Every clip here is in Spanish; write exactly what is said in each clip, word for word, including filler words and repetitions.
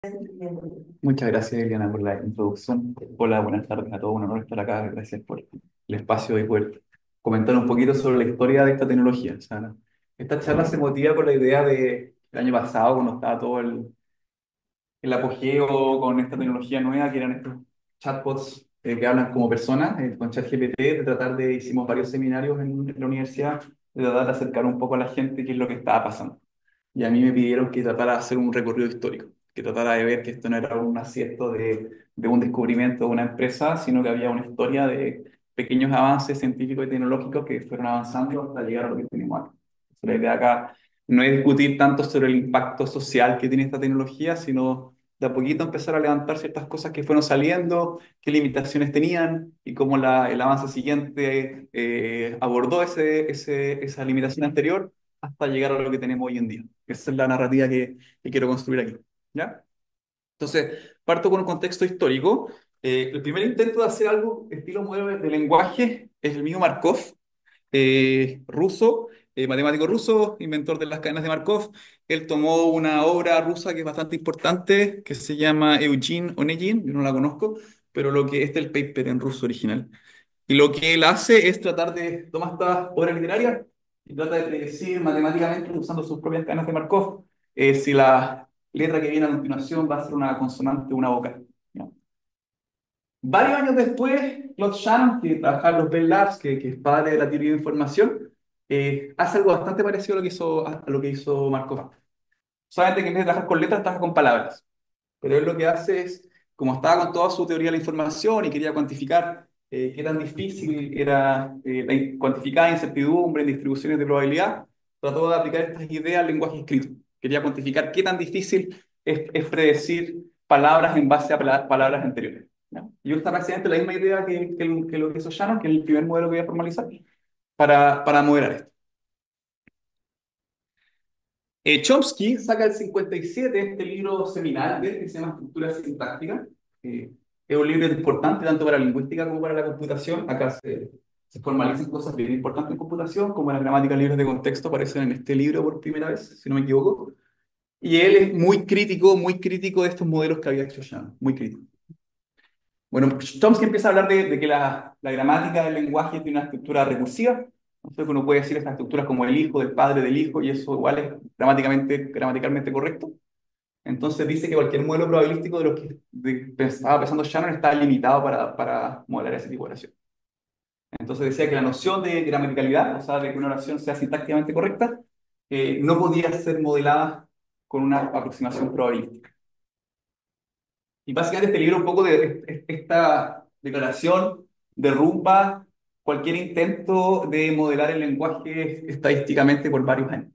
Muchas gracias, Eliana, por la introducción. Hola, buenas tardes a todos. Un honor estar acá. Gracias por el espacio y poder comentar un poquito sobre la historia de esta tecnología. O sea, esta charla se motiva por la idea de el año pasado, cuando estaba todo el, el apogeo con esta tecnología nueva, que eran estos chatbots eh, que hablan como personas, eh, con ChatGPT, de tratar de, hicimos varios seminarios en, en la universidad, de tratar de acercar un poco a la gente qué es lo que estaba pasando. Y a mí me pidieron que tratara de hacer un recorrido histórico, que tratara de ver que esto no era un acierto de, de un descubrimiento de una empresa, sino que había una historia de pequeños avances científicos y tecnológicos que fueron avanzando hasta llegar a lo que tenemos ahora. Entonces, la idea acá no es discutir tanto sobre el impacto social que tiene esta tecnología, sino de a poquito empezar a levantar ciertas cosas que fueron saliendo, qué limitaciones tenían y cómo la, el avance siguiente eh, abordó ese, ese, esa limitación anterior hasta llegar a lo que tenemos hoy en día. Esa es la narrativa que, que quiero construir aquí. ¿Ya? Entonces, parto con un contexto histórico. Eh, el primer intento de hacer algo estilo modelo de lenguaje es el mismo Markov, eh, ruso, eh, matemático ruso, inventor de las cadenas de Markov. Él tomó una obra rusa que es bastante importante, que se llama Eugene Onegin, yo no la conozco, pero lo que este es el paper en ruso original. Y lo que él hace es tratar de tomar estas obras literarias y trata de predecir matemáticamente, usando sus propias cadenas de Markov, eh, si la letra que viene a continuación va a ser una consonante o una vocal. ¿Ya? Varios años después, Claude Shannon, que trabaja en los Bell Labs, que, que es padre de la teoría de información, eh, hace algo bastante parecido a lo que hizo, a, a lo que hizo Markov. Solamente que en vez de trabajar con letras, trabaja con palabras. Pero él lo que hace es, como estaba con toda su teoría de la información y quería cuantificar eh, qué tan difícil era eh, la cuantificar incertidumbre en distribuciones de probabilidad, trató de aplicar estas ideas al lenguaje escrito. Quería cuantificar qué tan difícil es, es predecir palabras en base a pala- palabras anteriores. ¿Ya? Y usa prácticamente la misma idea que, que, que lo que hizo Shannon, que es el primer modelo que voy a formalizar, para, para modelar esto. Eh, Chomsky saca el cincuenta y siete este libro seminal de él, que se llama Estructura Sintáctica. Eh, es un libro importante tanto para la lingüística como para la computación. Acá se, se formalizan cosas bien importantes en computación, como la gramática libres de contexto, aparecen en este libro por primera vez, si no me equivoco. Y él es muy crítico, muy crítico de estos modelos que había hecho Shannon, muy crítico. Bueno, Chomsky empieza a hablar de, de que la, la gramática del lenguaje tiene una estructura recursiva. Entonces uno puede decir estas estructuras como el hijo, del padre, del hijo, y eso igual es gramáticamente, gramaticalmente correcto. Entonces dice que cualquier modelo probabilístico de los que de- estaba pensando Shannon está limitado para, para modelar ese tipo de oración. Entonces decía que la noción de gramaticalidad, o sea, de que una oración sea sintácticamente correcta, eh, no podía ser modelada con una aproximación probabilística. Y básicamente este libro un poco de de- esta declaración derrumba cualquier intento de modelar el lenguaje estadísticamente por varios años.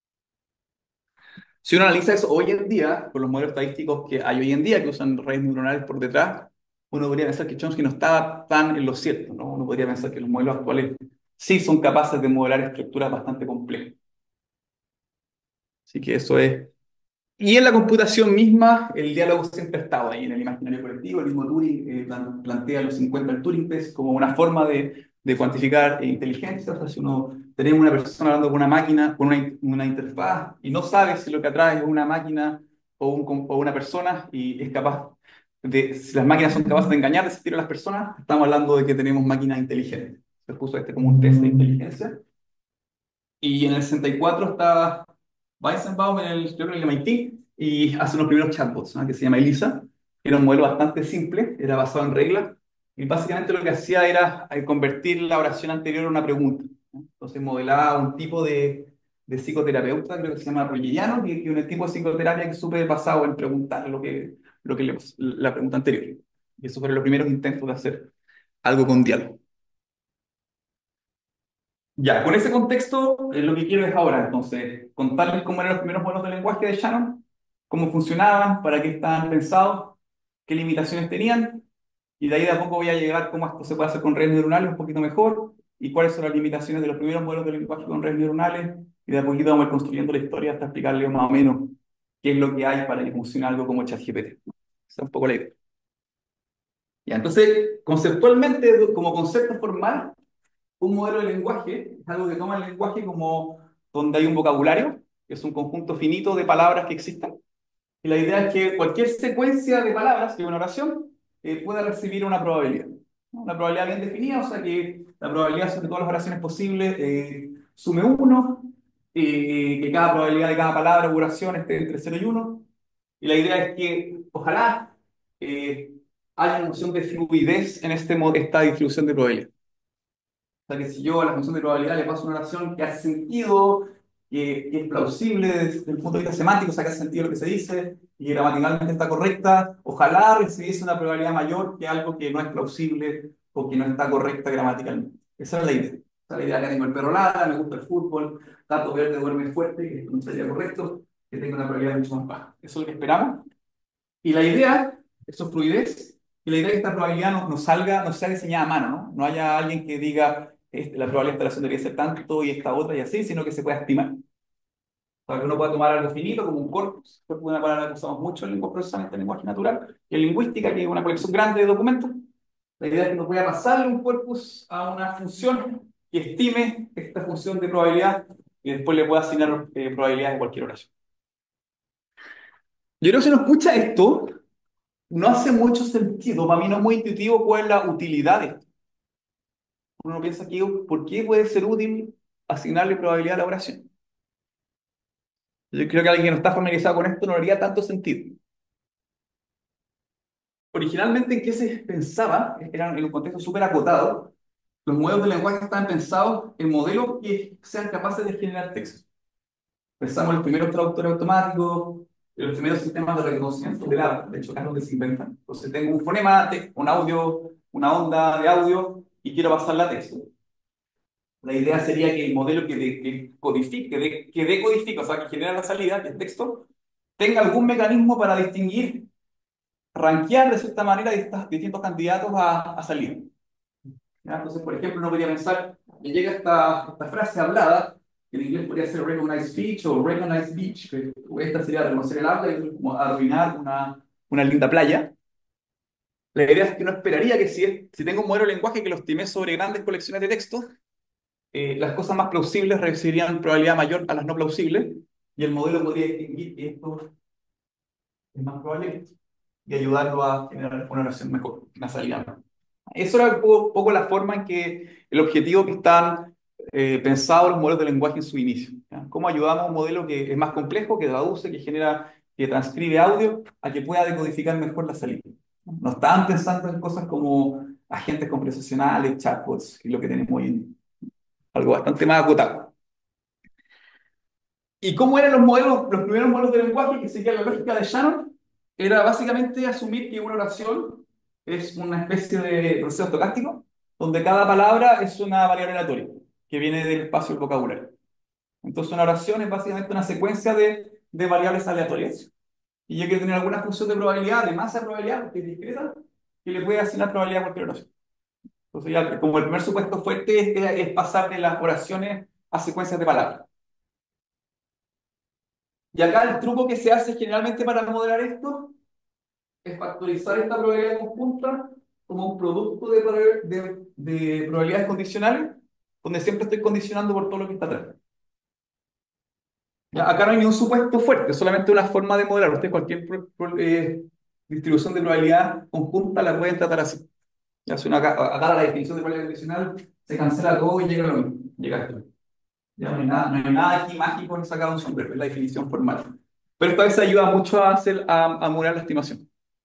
Si uno analiza eso hoy en día, con los modelos estadísticos que hay hoy en día, que usan redes neuronales por detrás, uno podría pensar que Chomsky no estaba tan en lo cierto, ¿no? Uno podría pensar que los modelos actuales sí son capaces de modelar estructuras bastante complejas. Así que eso es. Y en la computación misma, el diálogo siempre ha estado ahí en el imaginario colectivo. El mismo Turing eh, plan- plantea los cincuenta del Turing Test como una forma de, de cuantificar eh, inteligencia. O sea, si uno tenemos una persona hablando con una máquina, con una, in- una interfaz, y no sabe si lo que atrae es una máquina o, un, com- o una persona, y es capaz de, si las máquinas son capaces de engañar de ese estilo a las personas, estamos hablando de que tenemos máquinas inteligentes. Se puso este como un test de inteligencia. Y en el sesenta y cuatro está Weizenbaum, en el, yo creo que en el M I T, y hace unos primeros chatbots, ¿no? Que se llama Elisa. Era un modelo bastante simple, era basado en reglas, y básicamente lo que hacía era eh, convertir la oración anterior en una pregunta, ¿no? Entonces modelaba un tipo de, de psicoterapeuta, creo que se llama Rogeriano, y, y un tipo de psicoterapia que es súper basado en preguntar lo que, lo que le, la pregunta anterior. Y eso fueron los primeros intentos de hacer algo con diálogo. Ya, con ese contexto, eh, lo que quiero es ahora, entonces, contarles cómo eran los primeros modelos de lenguaje de Shannon, cómo funcionaban, para qué estaban pensados, qué limitaciones tenían, y de ahí de a poco voy a llegar a cómo esto se puede hacer con redes neuronales un poquito mejor, y cuáles son las limitaciones de los primeros modelos de lenguaje con redes neuronales, y de a poquito vamos a ir construyendo la historia hasta explicarles más o menos qué es lo que hay para que funcione algo como ChatGPT. Esa es un poco la idea. Ya, entonces, conceptualmente, como concepto formal, un modelo de lenguaje es algo que toma el lenguaje como donde hay un vocabulario, que es un conjunto finito de palabras que existen, Y la idea es que cualquier secuencia de palabras de una oración eh, pueda recibir una probabilidad, ¿no? Una probabilidad bien definida, o sea que la probabilidad sobre todas las oraciones posibles eh, sume uno, eh, que cada probabilidad de cada palabra u oración esté entre cero y uno. Y la idea es que ojalá eh, haya una noción de fluidez en este, mo- esta distribución de probabilidad. O sea que si yo a la función de probabilidad le paso una oración que hace sentido, que, que es plausible desde el punto de vista semántico, o sea que hace sentido lo que se dice y que gramaticalmente está correcta, ojalá recibiese una probabilidad mayor que algo que no es plausible o que no está correcta gramaticalmente. Esa es la idea. Esa es la idea, que tengo el perro ladra, me gusta el fútbol, Tato Verde duerme fuerte, que esto no sería correcto, que tenga una probabilidad mucho más baja. Eso es lo que esperamos. Y la idea, eso es fluidez, y la idea es que esta probabilidad no, no salga, no sea diseñada a mano, ¿no? No haya alguien que diga, este, la probabilidad de instalación debería ser tanto y esta otra y así, sino que se pueda estimar. Para que uno pueda tomar algo finito como un corpus, que es una palabra que usamos mucho en lengua procesamiento de lenguaje natural, y en lingüística, que es una colección grande de documentos. La idea es que uno pueda pasarle un corpus a una función que estime esta función de probabilidad y después le pueda asignar eh, probabilidades de cualquier oración. Yo creo que si uno escucha esto, no hace mucho sentido, para mí no es muy intuitivo cuál es la utilidad de esto. Uno piensa que, ¿por qué puede ser útil asignarle probabilidad a la oración? Yo creo que alguien que no está familiarizado con esto no le haría tanto sentido. Originalmente, ¿en qué se pensaba? Era en un contexto súper acotado. Los modelos de lenguaje estaban pensados en modelos que sean capaces de generar texto. Pensamos en los primeros traductores automáticos, en los primeros sistemas de reconocimiento del habla. De hecho, acá es donde se inventan. Entonces, tengo un fonema, te- un audio, una onda de audio y quiero pasarla a texto. La idea sería que el modelo que, de- que codifique, que, de- que decodifica, o sea, que genera la salida, que es texto, tenga algún mecanismo para distinguir, rankear de cierta manera distas- distintos candidatos a, a salir. ¿Ya? Entonces, por ejemplo, uno podría pensar, me llega esta, esta frase hablada, que en inglés podría ser recognize speech o recognize beach, que esta sería reconocer el habla y otra es como arruinar una, una linda playa. La idea es que uno esperaría que si, si tengo un modelo de lenguaje que lo estimé sobre grandes colecciones de texto, eh, las cosas más plausibles recibirían probabilidad mayor a las no plausibles, y el modelo podría distinguir que esto es más probable que esto, y ayudarlo a generar una oración mejor, una salida mejor. Eso era un poco, poco la forma en que el objetivo que están eh, pensados los modelos de lenguaje en su inicio. ¿Ya? ¿Cómo ayudamos a un modelo que es más complejo, que traduce, que genera, que transcribe audio, a que pueda decodificar mejor la salida? No estaban pensando en cosas como agentes conversacionales, chatbots, que es lo que tenemos hoy en día. Algo bastante más acotado. ¿Y cómo eran los modelos, los primeros modelos de lenguaje que seguían la lógica de Shannon? Era básicamente asumir que una oración es una especie de proceso estocástico, donde cada palabra es una variable aleatoria, que viene del espacio del vocabulario. Entonces una oración es básicamente una secuencia de, de variables aleatorias. Y yo quiero tener alguna función de probabilidad, de masa de probabilidad, que es discreta, que le puede asignar probabilidad a cualquier oración. Entonces ya, como el primer supuesto fuerte es, es pasar de las oraciones a secuencias de palabras. Y acá el truco que se hace generalmente para modelar esto es factorizar esta probabilidad conjunta como un producto de, proba- de, de probabilidades condicionales, donde siempre estoy condicionando por todo lo que está atrás. Ya, acá no hay ningún supuesto fuerte, solamente una forma de modelar. Usted cualquier pro- pro- eh, distribución de probabilidad conjunta la pueden tratar así. Ya, si uno acá, acá la definición de probabilidad condicional se cancela todo y llega a lo mismo. Llega a esto. Ya no hay nada, no hay nada aquí mágico en sacar un sombrero, es la definición formal. Pero esto a veces ayuda mucho a hacer, a, a modelar la estimación.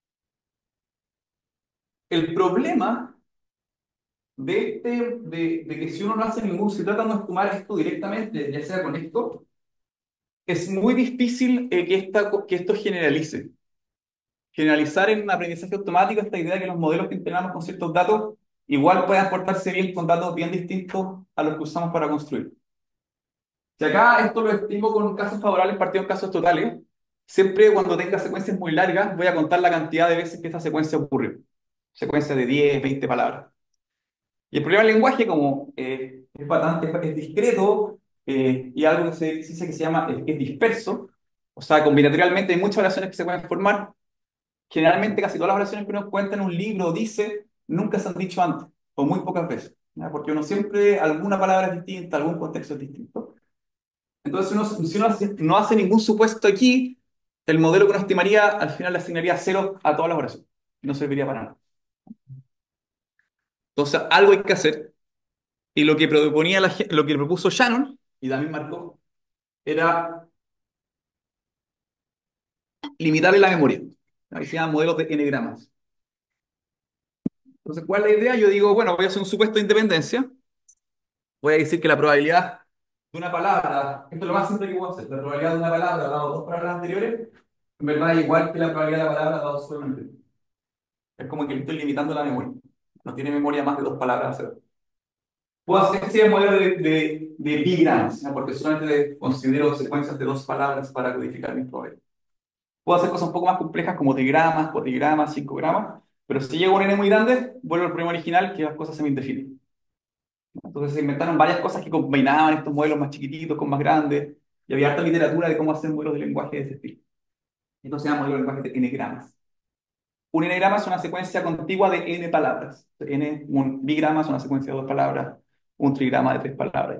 El problema de, este, de, de que si uno no hace ningún, si trata de no estimar esto directamente, ya sea con esto, es muy difícil eh, que, esta, que esto generalice. Generalizar en un aprendizaje automático esta idea de que los modelos que entrenamos con ciertos datos igual puedan portarse bien con datos bien distintos a los que usamos para construir. Si acá esto lo estimo con casos favorables partido en casos totales, siempre cuando tenga secuencias muy largas voy a contar la cantidad de veces que esa secuencia ocurrió. Secuencia de diez veinte palabras. Y el problema del lenguaje, como eh, es bastante es discreto eh, y algo que se dice que se llama es, es disperso, o sea, combinatorialmente hay muchas oraciones que se pueden formar. Generalmente, casi todas las oraciones que uno cuenta en un libro o dice nunca se han dicho antes, o muy pocas veces, ¿ya? Porque uno siempre, alguna palabra es distinta, algún contexto es distinto. Entonces, uno, si uno hace- no hace ningún supuesto aquí, el modelo que uno estimaría, al final le asignaría cero a todas las oraciones. No serviría para nada. Entonces, algo hay que hacer. Y lo que proponía la gen- lo que propuso Shannon, y también marcó, era limitarle la memoria. Ahí se llaman modelos de n-gramas. Entonces, ¿cuál es la idea? Yo digo, bueno, voy a hacer un supuesto de independencia. Voy a decir que la probabilidad de una palabra, esto es lo más simple que puedo hacer, la probabilidad de una palabra dado dos palabras anteriores, en verdad es igual que la probabilidad de la palabra dado solamente. Es como que le estoy limitando la memoria. No tiene memoria más de dos palabras. Puedo hacer ese modelo de, de, de bigramas, ¿no? Porque solamente considero secuencias de dos palabras para codificar mis probabilidades. Puedo hacer cosas un poco más complejas como trigramas, cuatrigramas, cinco gramas, pero si llego a un n muy grande, vuelvo al problema original, que las cosas se me indefinen. Entonces se inventaron varias cosas que combinaban estos modelos más chiquititos con más grandes, y había harta literatura de cómo hacer modelos de lenguaje de ese estilo. Entonces se llama modelo de lenguaje de n-gramas. Un n-grama es una secuencia contigua de n palabras. N, un bigrama es una secuencia de dos palabras, un trigrama de tres palabras.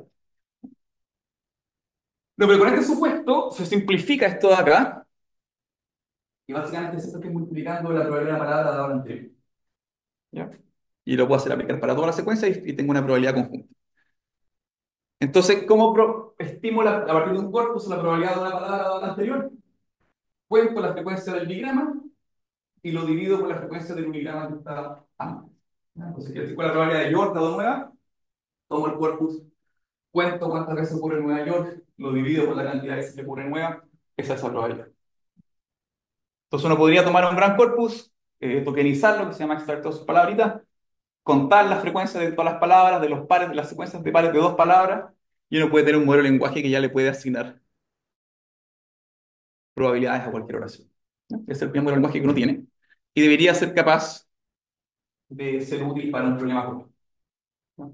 No, pero con este supuesto se simplifica esto de acá, y básicamente se está multiplicando la probabilidad de la palabra dada la anterior. ¿Ya? Y lo puedo hacer aplicar para toda la secuencia y, y tengo una probabilidad conjunta. Entonces, ¿cómo pro- estimo la- a partir de un corpus la probabilidad de una palabra dada la anterior? Cuento la frecuencia del bigrama y lo divido por la frecuencia del unigrama que está antes. ¿Ya? Entonces, quiero decir, con la probabilidad de York dado nueva, tomo el corpus, cuento cuántas veces ocurre en Nueva York, lo divido por la cantidad de veces que ocurre en Nueva, esa es la probabilidad. Entonces uno podría tomar un gran corpus, eh, tokenizarlo, que se llama extraer todas sus palabritas, contar las frecuencias de todas las palabras, de los pares, de las secuencias de pares de dos palabras, y uno puede tener un modelo de lenguaje que ya le puede asignar probabilidades a cualquier oración. ¿No? Ese es el primer modelo de lenguaje que uno tiene, y debería ser capaz de ser útil para un problema común. ¿No?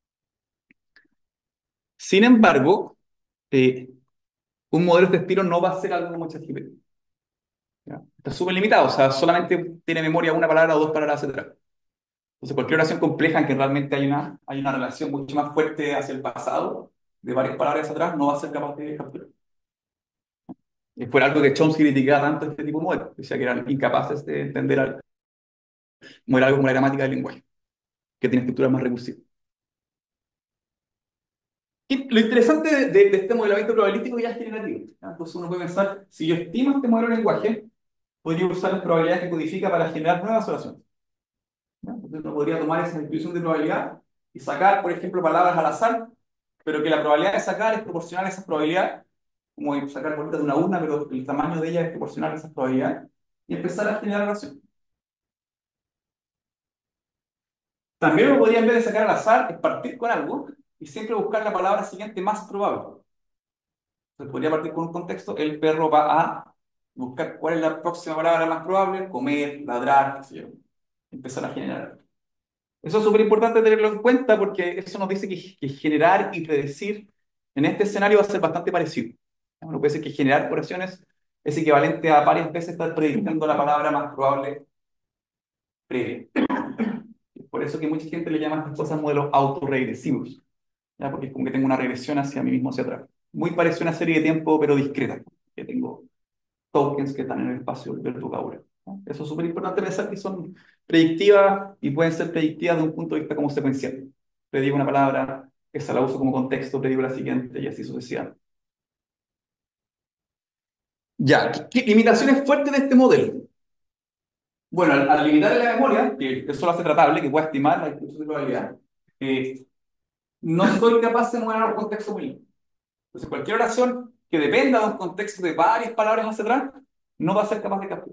Sin embargo, eh, un modelo de este estilo no va a ser algo como ChatGPT. ¿Ya? Está súper limitado, o sea, solamente tiene memoria una palabra o dos palabras hacia atrás. Entonces, cualquier oración compleja en que realmente hay una, hay una relación mucho más fuerte hacia el pasado, de varias palabras hacia atrás, no va a ser capaz de capturar. Y fue algo que Chomsky criticaba tanto este tipo de modelos. Decía que eran incapaces de entender algo, como era algo como la gramática del lenguaje, que tiene estructuras más recursivas. Y lo interesante de, de- de este modelamiento probabilístico ya es generativo. ¿Ya? Entonces uno puede pensar, si yo estimo este modelo de lenguaje, podría usar las probabilidades que codifica para generar nuevas oraciones. ¿Ya? Entonces uno podría tomar esa distribución de probabilidad y sacar, por ejemplo, palabras al azar, pero que la probabilidad de sacar es proporcional a esas probabilidades, como sacar bolitas de una urna, pero el tamaño de ella es proporcional a esas probabilidades, y empezar a generar oraciones. También uno podría, en vez de sacar al azar, es partir con algo y siempre buscar la palabra siguiente más probable. Entonces podría partir con un contexto, el perro va a buscar cuál es la próxima palabra más probable, comer, ladrar, qué sé yo, empezar a generar. Eso es súper importante tenerlo en cuenta porque eso nos dice que, que generar y predecir en este escenario va a ser bastante parecido. Uno puede decir que generar oraciones es equivalente a varias veces estar predicando la palabra más probable previa. Es por eso que mucha gente le llama a estas cosas modelos autorregresivos, ¿ya? Porque es como que tengo una regresión hacia mí mismo, hacia atrás. Muy parecido a una serie de tiempo, pero discreta, que tengo tokens que están en el espacio del vocabulario. ¿No? Eso es súper importante pensar que son predictivas y pueden ser predictivas de un punto de vista como secuencial. Predigo una palabra, esa la uso como contexto, predigo la siguiente y así sucesivamente. Ya, ¿qué, qué limitaciones fuertes de este modelo? Bueno, al, al limitar la memoria, que eso lo hace tratable, que pueda estimar la distribución de probabilidad, eh, no soy capaz de mover a un contexto muy limpio. Entonces, cualquier oración que dependa de un contexto de varias palabras hacia atrás, no va a ser capaz de capturar.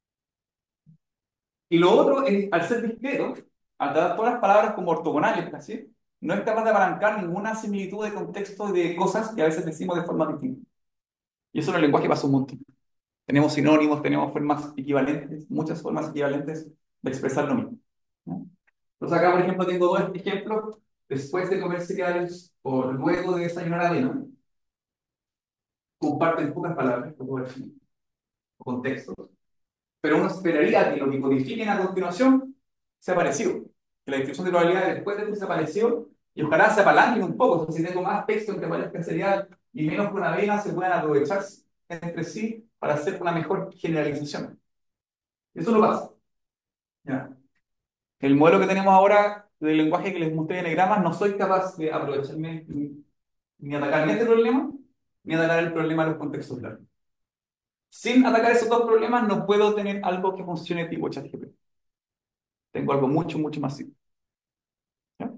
Y lo otro es, al ser discreto, al tratar todas las palabras como ortogonales, casi, no es capaz de apalancar ninguna similitud de contexto de cosas que a veces decimos de forma distinta. Y eso en el lenguaje pasa un montón. Tenemos sinónimos, tenemos formas equivalentes, muchas formas equivalentes de expresar lo mismo. ¿No? Entonces acá, por ejemplo, tengo dos ejemplos. Después de comer cereales o luego de desayunar avena, comparten pocas palabras, o contextos, pero uno esperaría que lo que codifiquen a continuación sea parecido. Que la distribución de probabilidades después de que se apareció, y ojalá se apalanquen un poco. O sea, si tengo más texto en que aparezca el cereal y menos con avena, se puedan aprovechar entre sí para hacer una mejor generalización. Eso no pasa. ¿Ya? El modelo que tenemos ahora del lenguaje que les mostré en diagramas, no soy capaz de aprovecharme ni, ni atacar ni este problema, ni atacar el problema de los contextos largos. Sin atacar esos dos problemas, no puedo tener algo que funcione tipo ChatGPT. Tengo algo mucho, mucho más simple. ¿Ya?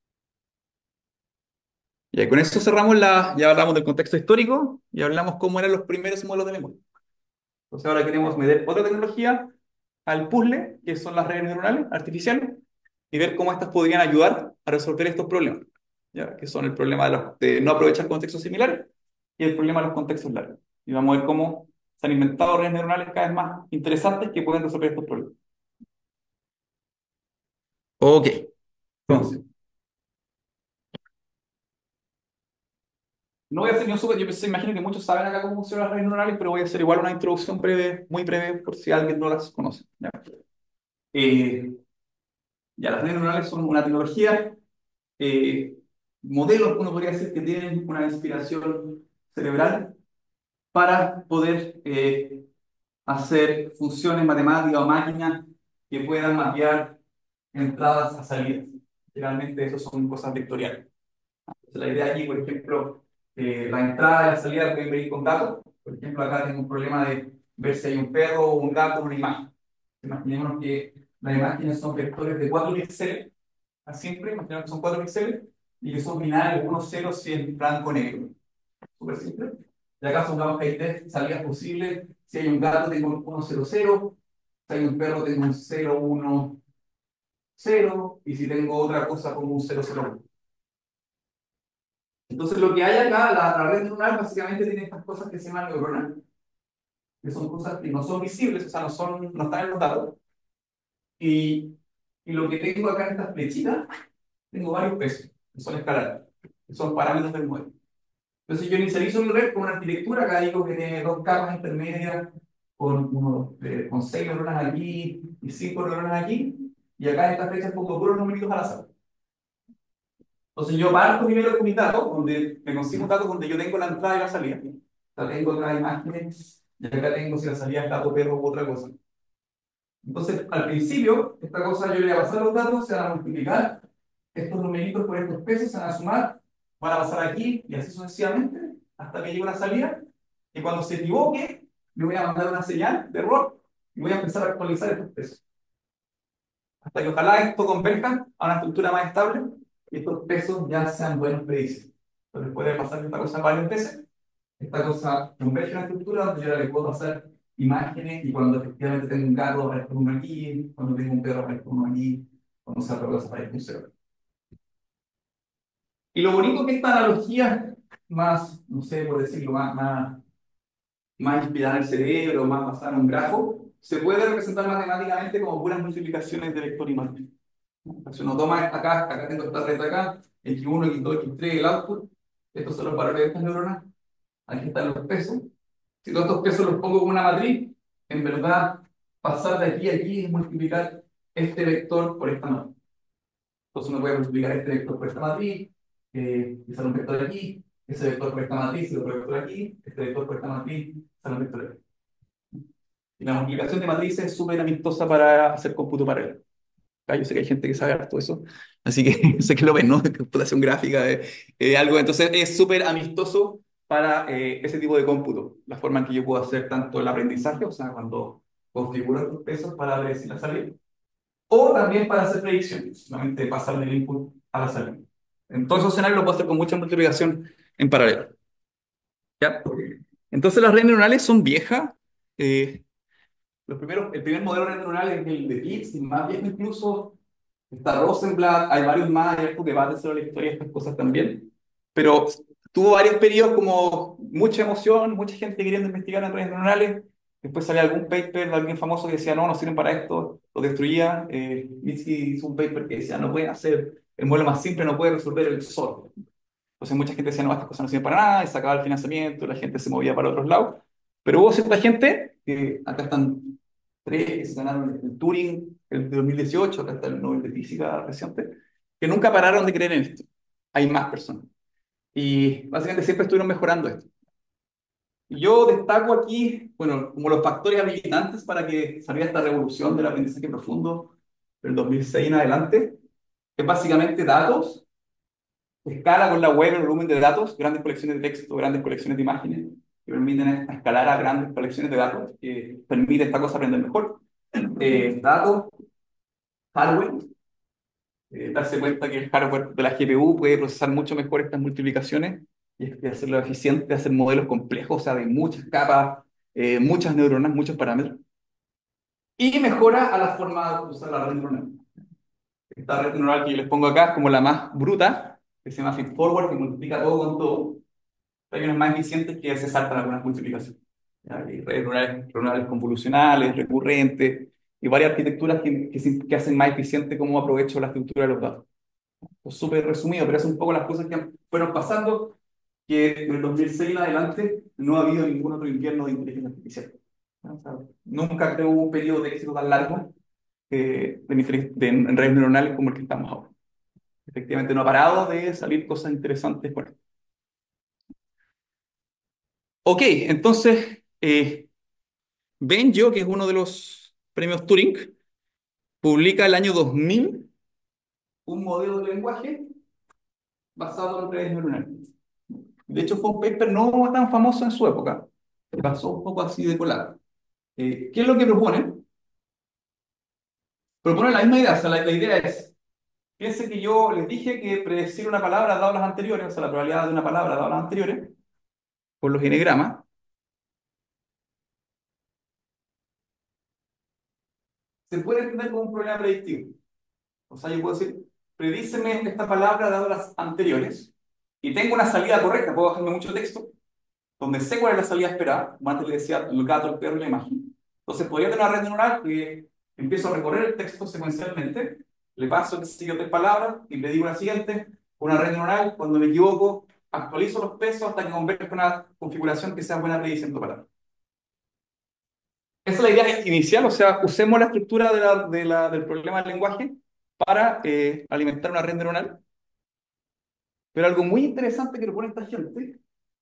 Y con eso cerramos la, ya hablamos del contexto histórico y hablamos cómo eran los primeros modelos de lenguaje. Entonces ahora queremos meter otra tecnología al puzzle, que son las redes neuronales artificiales, y ver cómo estas podrían ayudar a resolver estos problemas, ¿ya? Que son el problema de, los- de no aprovechar contextos similares y el problema de los contextos largos. Y vamos a ver cómo se han inventado redes neuronales cada vez más interesantes que pueden resolver estos problemas. Ok, entonces, no voy a hacer ni un super, yo pensé- imagino que muchos saben acá cómo funcionan las redes neuronales, pero voy a hacer igual una introducción breve, muy breve, por si alguien no las conoce. ¿Ya? Eh, ya, las redes neuronales son una tecnología, eh, modelos, uno podría decir, que tienen una inspiración cerebral para poder eh, hacer funciones matemáticas o máquinas que puedan mapear entradas a salidas. Generalmente eso son cosas vectoriales. Entonces, la idea aquí, por ejemplo, eh, la entrada y la salida pueden venir con datos. Por ejemplo, acá tengo un problema de ver si hay un perro o un gato o una imagen. Imaginemos que las imágenes son vectores de cuatro píxeles, a simple, imaginemos que son cuatro píxeles y que son binarios, uno, cero, si es blanco o negro. Súper simple. Y acá supongamos que hay tres salidas posibles. Si hay un gato, tengo un uno, cero, cero. Si hay un perro, tengo un cero, uno, cero. Y si tengo otra cosa, como un cero, cero, uno. Entonces, lo que hay acá, la, la red neuronal básicamente tiene estas cosas que se llaman neuronas, que son cosas que no son visibles, o sea, no, son, no están en los datos. Y, y lo que tengo acá en estas flechitas, tengo varios pesos, que son escalares, que son parámetros del modelo. Entonces yo inicializo mi red con una arquitectura, acá digo que tiene dos capas intermedias, con, uno, eh, con seis neuronas aquí y cinco neuronas aquí, y acá en estas flechas pongo puros numeritos al azar. Entonces yo parto primero con mi dato, donde me consigo un dato donde yo tengo la entrada y la salida. Acá tengo otras imágenes, y acá tengo si la salida es gato, perro u otra cosa. Entonces, al principio, esta cosa yo le voy a pasar los datos, se van a multiplicar, estos numeritos por estos pesos se van a sumar, van a pasar aquí y así sucesivamente, hasta que llegue una salida, y cuando se equivoque, le voy a mandar una señal de error y voy a empezar a actualizar estos pesos. Hasta que ojalá esto converja a una estructura más estable y estos pesos ya sean buenos predicibles. Entonces puede pasar esta cosa varias veces, esta cosa converge a una estructura donde yo ahora le puedo pasar imágenes y cuando efectivamente tengo un gato aparezca uno aquí, cuando tengo un perro aparezca uno aquí, cuando se otra cosa aparezca un cero. Y lo bonito que esta analogía más, no sé, por decirlo, más, más, más inspirada en el cerebro, más basada en un grafo, se puede representar matemáticamente como puras multiplicaciones de vector y matriz. Si uno toma acá, acá tengo esta red acá, x uno, x dos, x tres, el output, estos son los valores de estas neuronas, aquí están los pesos. Si todos estos pesos los pongo como una matriz, en verdad, pasar de aquí a aquí es multiplicar este vector por esta matriz. Entonces uno puede multiplicar este vector por esta matriz, eh, y sale un vector aquí, ese vector por esta matriz y otro vector aquí, este vector por esta matriz, sale un vector aquí. Y la multiplicación de matrices es súper amistosa para hacer cómputo paralelo. Ah, yo sé que hay gente que sabe harto eso, así que sé que lo ven, ¿no? Computación gráfica, eh, eh, algo. Entonces es súper amistoso para eh, ese tipo de cómputo. La forma en que yo puedo hacer tanto el aprendizaje, o sea, cuando configuro estos pesos para predecir la salida, o también para hacer predicciones, solamente pasar del input a la salida. En todos esos escenarios lo puedo hacer con mucha multiplicación en paralelo. ¿Ya? Entonces las redes neuronales son viejas. eh, los primeros, el primer modelo neuronal es el de Pitts, y más viejo incluso. Está Rosenblatt, hay varios más, hay hartos debates sobre la historia de estas cosas también. Pero tuvo varios periodos como mucha emoción, mucha gente queriendo investigar en redes neuronales. Después salía algún paper de alguien famoso que decía, no, no sirven para esto, lo destruía. Eh, Minsky hizo un paper que decía, no pueden hacer, el modelo más simple no puede resolver el solo. Entonces mucha gente decía, no, estas cosas no sirven para nada, y sacaba el financiamiento, la gente se movía para otros lados. Pero hubo cierta gente, que acá están tres que se ganaron el Turing el de dos mil dieciocho, acá está el Nobel de Física reciente, que nunca pararon de creer en esto. Hay más personas. Y básicamente siempre estuvieron mejorando esto. Yo destaco aquí, bueno, como los factores habilitantes para que saliera esta revolución del aprendizaje profundo del dos mil seis en adelante, es básicamente datos, escala con la web, el volumen de datos, grandes colecciones de texto, grandes colecciones de imágenes, que permiten escalar a grandes colecciones de datos, que permite esta cosa aprender mejor. Eh, datos, hardware, eh, darse cuenta que el hardware de la G P U puede procesar mucho mejor estas multiplicaciones y, y hacerlo eficiente, hacer modelos complejos, o sea, de muchas capas, eh, muchas neuronas, muchos parámetros. Y mejora a la forma de usar la red neuronal. Esta red neuronal que yo les pongo acá es como la más bruta, que se llama feedforward, que multiplica todo con todo. Hay unas más eficientes que se saltan algunas multiplicaciones. ¿Ya? Hay redes neuronales, neuronales convolucionales, recurrentes, y varias arquitecturas que, que, se- que hacen más eficiente cómo aprovecho la estructura de los datos. Es súper resumido, pero es un poco las cosas que fueron pasando, que en el dos mil seis en adelante no ha habido ningún otro invierno de inteligencia artificial. ¿No? O sea, nunca creo hubo un periodo de éxito tan largo eh, de, inteligen- de- en redes neuronales como el que estamos ahora. Efectivamente, no ha parado de salir cosas interesantes. Bueno, ok, entonces, eh, Benjo, que es uno de los premios Turing, publica el año dos mil un modelo de lenguaje basado en redes neuronales. De hecho, fue un paper no tan famoso en su época. Pasó un poco así de colado. Eh, ¿qué es lo que propone? Propone la misma idea. O sea, la, la idea es, piense que yo les dije que predecir una palabra dado las anteriores, o sea, la probabilidad de una palabra dado las anteriores, por los enegramas, se puede entender como un problema predictivo. O sea, yo puedo decir, predíceme esta palabra dado las anteriores, y tengo una salida correcta, puedo bajarme mucho texto, donde sé cuál es la salida esperada, como antes le decía, el gato, el perro y la imagen. Entonces podría tener una red neuronal que empiezo a recorrer el texto secuencialmente, le paso que sigue tres palabras y le digo la siguiente, una red neuronal, cuando me equivoco, actualizo los pesos hasta que converja una configuración que sea buena prediciendo palabras. Esa es la idea inicial, o sea, usemos la estructura de la, de la- del problema del lenguaje para eh, alimentar una red neuronal. Pero algo muy interesante que propone esta gente,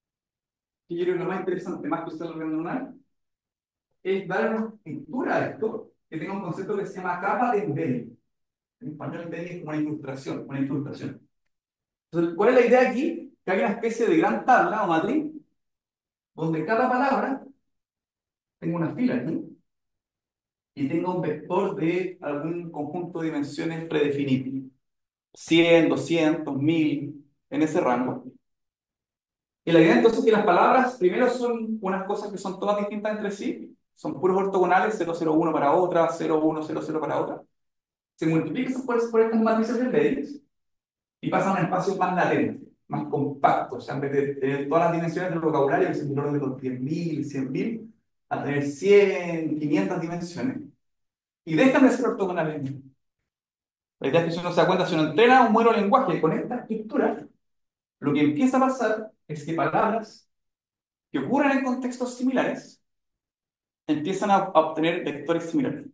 que yo creo que lo más interesante, más que usar la red neuronal, es dar una estructura a esto que tenga un concepto que se llama capa de embedding. En español, embedding es como una incrustación, una incrustación. Entonces, ¿cuál es la idea aquí? Que hay una especie de gran tabla o matriz donde cada palabra tenga una fila aquí y tenga un vector de algún conjunto de dimensiones predefinido. cien, doscientos, mil, en ese rango. Y la idea entonces es que las palabras primero son unas cosas que son todas distintas entre sí, son puros ortogonales, cero cero uno para otra, cero uno cero cero para otra. Se multiplican por, por estas matrices de embeddings y pasan a un espacio más latente, más compacto. O sea, en vez de tener todas las dimensiones del vocabulario, que es el orden de los diez mil, cien mil, a tener cien, quinientas dimensiones. Y dejan de ser ortogonales. La idea es que si uno se da cuenta, si uno entrena un modelo de lenguaje con esta estructura, lo que empieza a pasar es que palabras que ocurren en contextos similares empiezan a, a obtener vectores similares.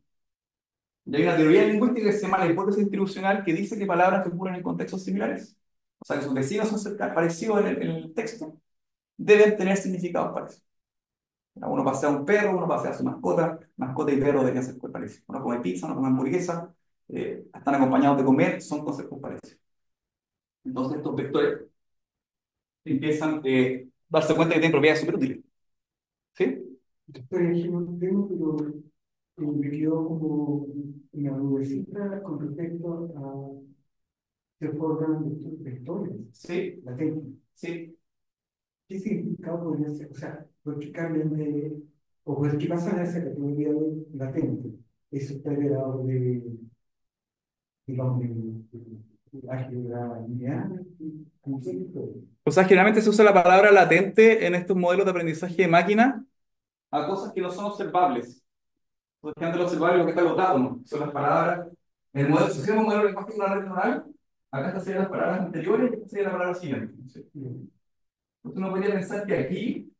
Y hay una teoría lingüística que se llama la hipótesis distribucional que dice que palabras que ocurren en contextos similares, o sea, que sus vecinos son cerca- parecidos en el, en el texto, deben tener significados parecidos. Uno pasea a un perro, uno pasea a su mascota, mascota y perro deberían ser parecidos. Uno come pizza, uno come hamburguesa, eh, están acompañados de comer, son conceptos parecidos. Entonces estos vectores empiezan eh, a darse cuenta que tienen propiedades súper útiles. ¿Sí? Por ejemplo, pero eh, me quedó como una nubecita con respecto a se forman estos vectores Sí, latentes. sí. ¿Qué significado podría ser? O sea, ¿por qué cambian de, o por qué pasan a esa categoría de latente? Eso está heredado de, digamos, de, de, de álgebra lineal, ¿cómo se dice? O sea, generalmente se usa la palabra latente en estos modelos de aprendizaje de máquina a cosas que no son observables. Por ejemplo, lo observable es lo que está anotado, ¿no? Son las palabras. En el modelo, si hacemos un modelo de lenguaje de una red neuronal, acá estas serían las palabras anteriores y esta sería la palabra siguiente. ¿Sí? Mm. Entonces uno podría pensar que aquí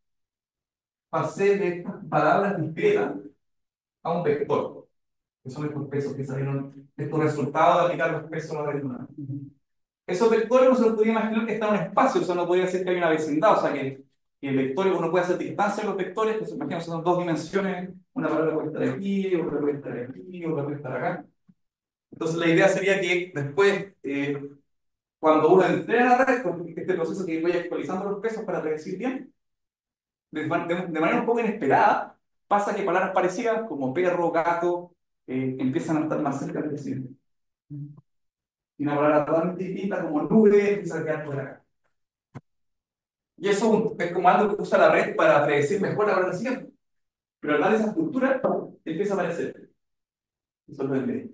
pasé de estas palabras discretas a un vector, que son estos pesos que salieron, estos resultados de aplicar los pesos a la red neuronal. Esos vectores no se los podía imaginar que está en un espacio, o sea, no podía decir que hay una vecindad, o sea, que Y el vector, uno puede hacer distancia en los vectores, pues imagínate, son dos dimensiones, una palabra puede estar aquí, otra puede estar aquí, otra puede estar acá. Entonces la idea sería que después, eh, cuando uno entrena la red, con este proceso que voy actualizando los pesos para predecir bien, de, de- de manera un poco inesperada, pasa que palabras parecidas como perro, gato, eh, empiezan a estar más cerca del presidente. Y una palabra totalmente distinta como nube empieza a quedar por acá. Y eso es un- es como algo que usa la red para predecir mejor la palabra siguiente. Pero al dar esa estructura, empieza a aparecer. Y son los embeddings,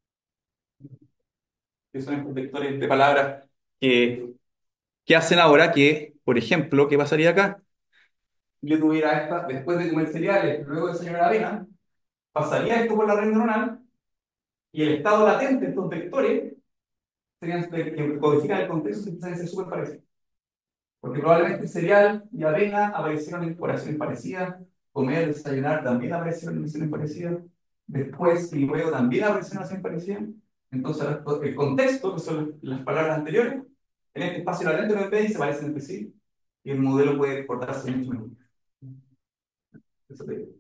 que son estos vectores de palabras que, que hacen ahora que, por ejemplo, ¿qué pasaría acá? Yo tuviera esta, después de comer cereales, luego de desayunar avena, pasaría esto por la red neuronal y el estado latente de estos vectores serían que codifican el contexto y empiezan a ser súper parecidos. Porque probablemente cereal y avena aparecieron en oraciones parecidas, comer, desayunar también aparecieron en oraciones parecidas, después y luego también aparecieron en oraciones parecidas. Entonces, el contexto, que son las palabras anteriores, en este espacio latente de embedding se parecen entre sí y el modelo puede portarse mucho mejor. Eso te digo.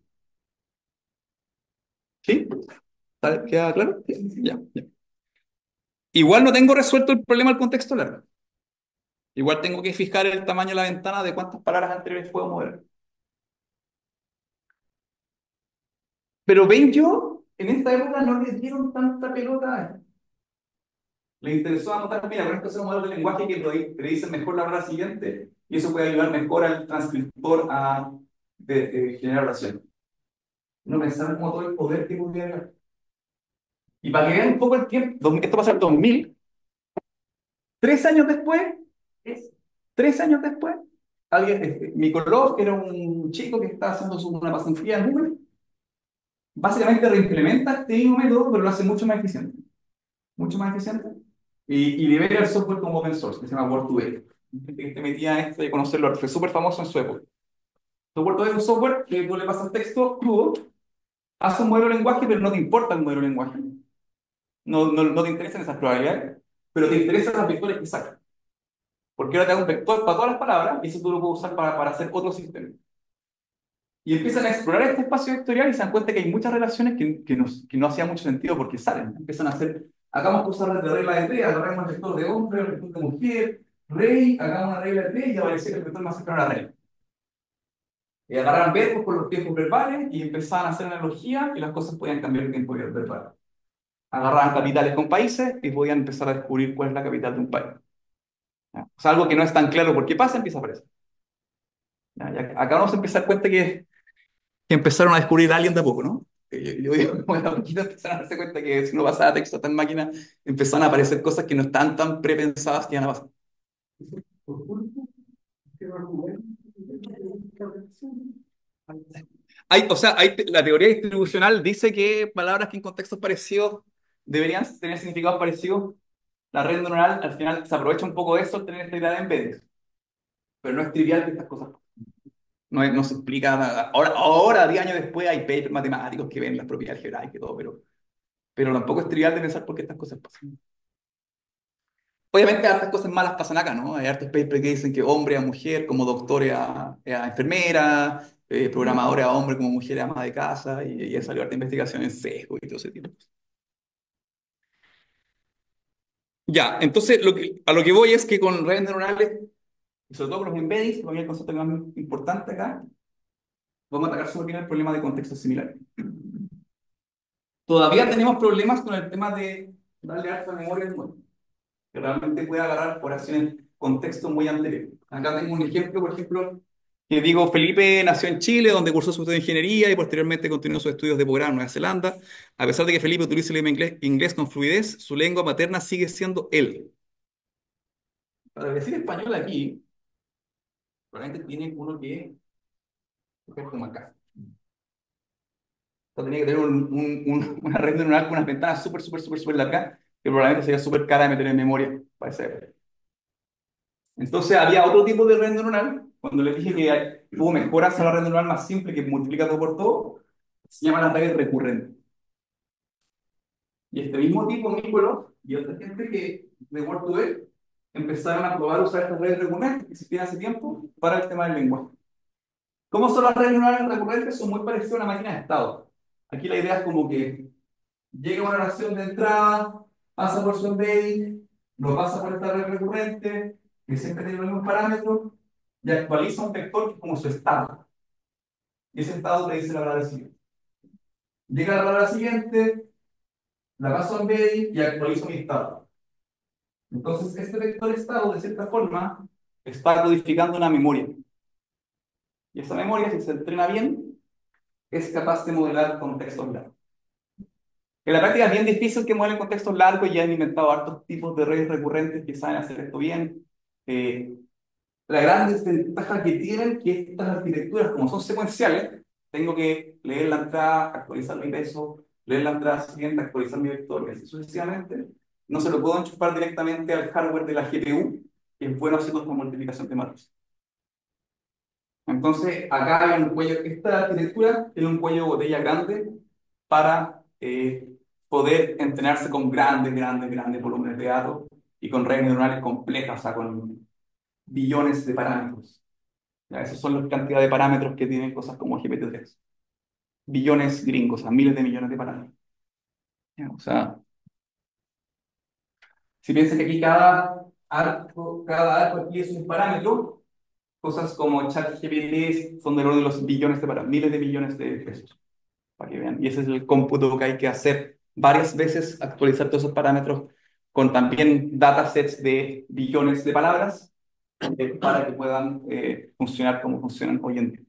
¿Sí? ¿Está- ¿Queda claro? Sí, Sí. Ya, sí. ya. Igual no tengo resuelto el problema del contexto largo. Igual tengo que fijar el tamaño de la ventana de cuántas palabras anteriores puedo mover. Pero ven yo, en esta época no le dieron tanta pelota a esto. Le interesó anotar, mira, con esto es un modelo de lenguaje que predi- predice mejor la palabra siguiente y eso puede ayudar mejor al transcriptor a de, de generar oración. No pensaron como todo el poder que podía haber. Y para que vean un poco el tiempo, dos- esto pasa en dos mil, tres años después, es, tres años después, alguien, este, Mikolov era un chico que estaba haciendo su, una pasantía en Google, básicamente reimplementa este mismo método, pero lo hace mucho más eficiente. Mucho más eficiente. Y, y libera el software como open source, que se llama Word to Vec. Gente que te metía en esto de conocerlo, fue súper famoso en su época. Entonces, Word to Vec es un software que tú le pasas texto crudo, hace un modelo de lenguaje, pero no te importa el modelo de lenguaje. No, no, no te interesan esas probabilidades, pero te interesan las vectores que saca. Porque ahora te da un vector para todas las palabras y eso tú lo puedes usar para, para hacer otro sistema. Y empiezan a explorar este espacio vectorial y se dan cuenta que hay muchas relaciones que, que, nos, que no hacían mucho sentido porque salen. Empiezan a hacer, hagamos cosas de regla de tres, agarramos el vector de hombre, el vector de mujer, rey, hagamos una regla de tres y aparecía el vector más cercano a la regla. Y agarraban verbos con los tiempos verbales y empezaban a hacer analogía y las cosas podían cambiar el tiempo verbal. Agarraban capitales con países y podían empezar a descubrir cuál es la capital de un país. ¿Ya? O sea, algo que no es tan claro por qué pasa, empieza a aparecer. ¿Ya? Y acá vamos a empezar a cuenta que que empezaron a descubrir Alien de a poco, ¿no? Eh, Yo, yo digo, como de a poquito empezaron a darse cuenta que si uno pasaba texto a esta máquina, empezaron a aparecer cosas que no estaban tan prepensadas que iban a pasar. Por culpa, que va a jugar. Hay, o sea, hay, la teoría distribucional dice que palabras que en contextos parecidos deberían tener significados parecidos. La red neuronal al final se aprovecha un poco de eso al tener esta idea de embeddings, pero no es trivial que estas cosas. No, es- no se explica nada. Ahora, ahora, diez años después, hay papers matemáticos que ven las propiedades geográficas y todo, pero, pero tampoco es trivial de pensar por qué estas cosas pasan. Obviamente, hartas cosas malas pasan acá, ¿no? Hay hartos papers que dicen que hombre a mujer, como doctores a, a enfermera, eh, programadores a hombre como mujer a ama de casa, y, y ha salido harta investigación en sesgo y todo ese tipo de cosas. Ya, entonces lo que, a lo que voy es que con redes neuronales, y sobre todo con los embeddings, que para mí es el concepto más importante acá, vamos a atacar súper bien el problema de contextos similares. Todavía tenemos problemas con el tema de darle alta memoria al modelo, que realmente pueda agarrar oraciones, contextos muy anteriores. Acá tengo un ejemplo, por ejemplo, que digo, Felipe nació en Chile, donde cursó su estudio de ingeniería y posteriormente continuó sus estudios de posgrado en Nueva Zelanda. A pesar de que Felipe utiliza el idioma inglés, inglés con fluidez, su lengua materna sigue siendo él. Para decir español aquí, probablemente tiene uno que es como acá. O sea, tenía que tener un- un- un- una red neuronal con unas ventanas súper, súper, súper, súper largas, que probablemente sería súper cara de meter en memoria para esa época. Entonces había otro tipo de red neuronal, cuando les dije que hubo mejoras a la red neuronal más simple que multiplica todo por todo, se llaman las redes recurrentes. Y este mismo tipo, Nicolás y otra gente que de Word to Vec, empezaron a probar usar estas redes recurrentes que existían hace tiempo para el tema del lenguaje. ¿Cómo son las redes neuronales recurrentes? Son muy parecidas a una máquina de estado. Aquí la idea es como que llega una oración de entrada, pasa por su embedding, lo pasa por esta red recurrente, que siempre tiene los mismos parámetros, y actualiza un vector que es como su estado. Y ese estado te dice la palabra siguiente. Llega la palabra siguiente, la paso a embedding y actualizo mi estado. Entonces, este vector estado, de cierta forma, está codificando una memoria. Y esa memoria, si se entrena bien, es capaz de modelar contextos largos. En la práctica es bien difícil que modelen contextos largos, y han inventado hartos tipos de redes recurrentes que saben hacer esto bien. Eh, la gran desventaja que tienen que estas arquitecturas, como son secuenciales, tengo que leer la entrada, actualizar mi peso, leer la entrada siguiente, actualizar mi vector, y así sucesivamente. No se lo puedo enchufar directamente al hardware de la G P U, que es bueno haciendo esta multiplicación de matrices. Entonces, acá hay un cuello, esta arquitectura tiene un cuello de botella grande para eh, poder entrenarse con grandes, grandes, grandes volúmenes de datos y con redes neuronales complejas, o sea, con billones de parámetros. ¿Ya? Esas son las cantidades de parámetros que tienen cosas como G P T tres. Billones gringos, o sea, miles de millones de parámetros. ¿Ya? O sea, si piensas que aquí cada arco, cada arco aquí es un parámetro, cosas como ChatGPT son del orden de los billones de parámetros, miles de millones de pesos, para que vean. Y ese es el cómputo que hay que hacer varias veces, actualizar todos esos parámetros con también datasets de billones de palabras, eh, para que puedan eh, funcionar como funcionan hoy en día.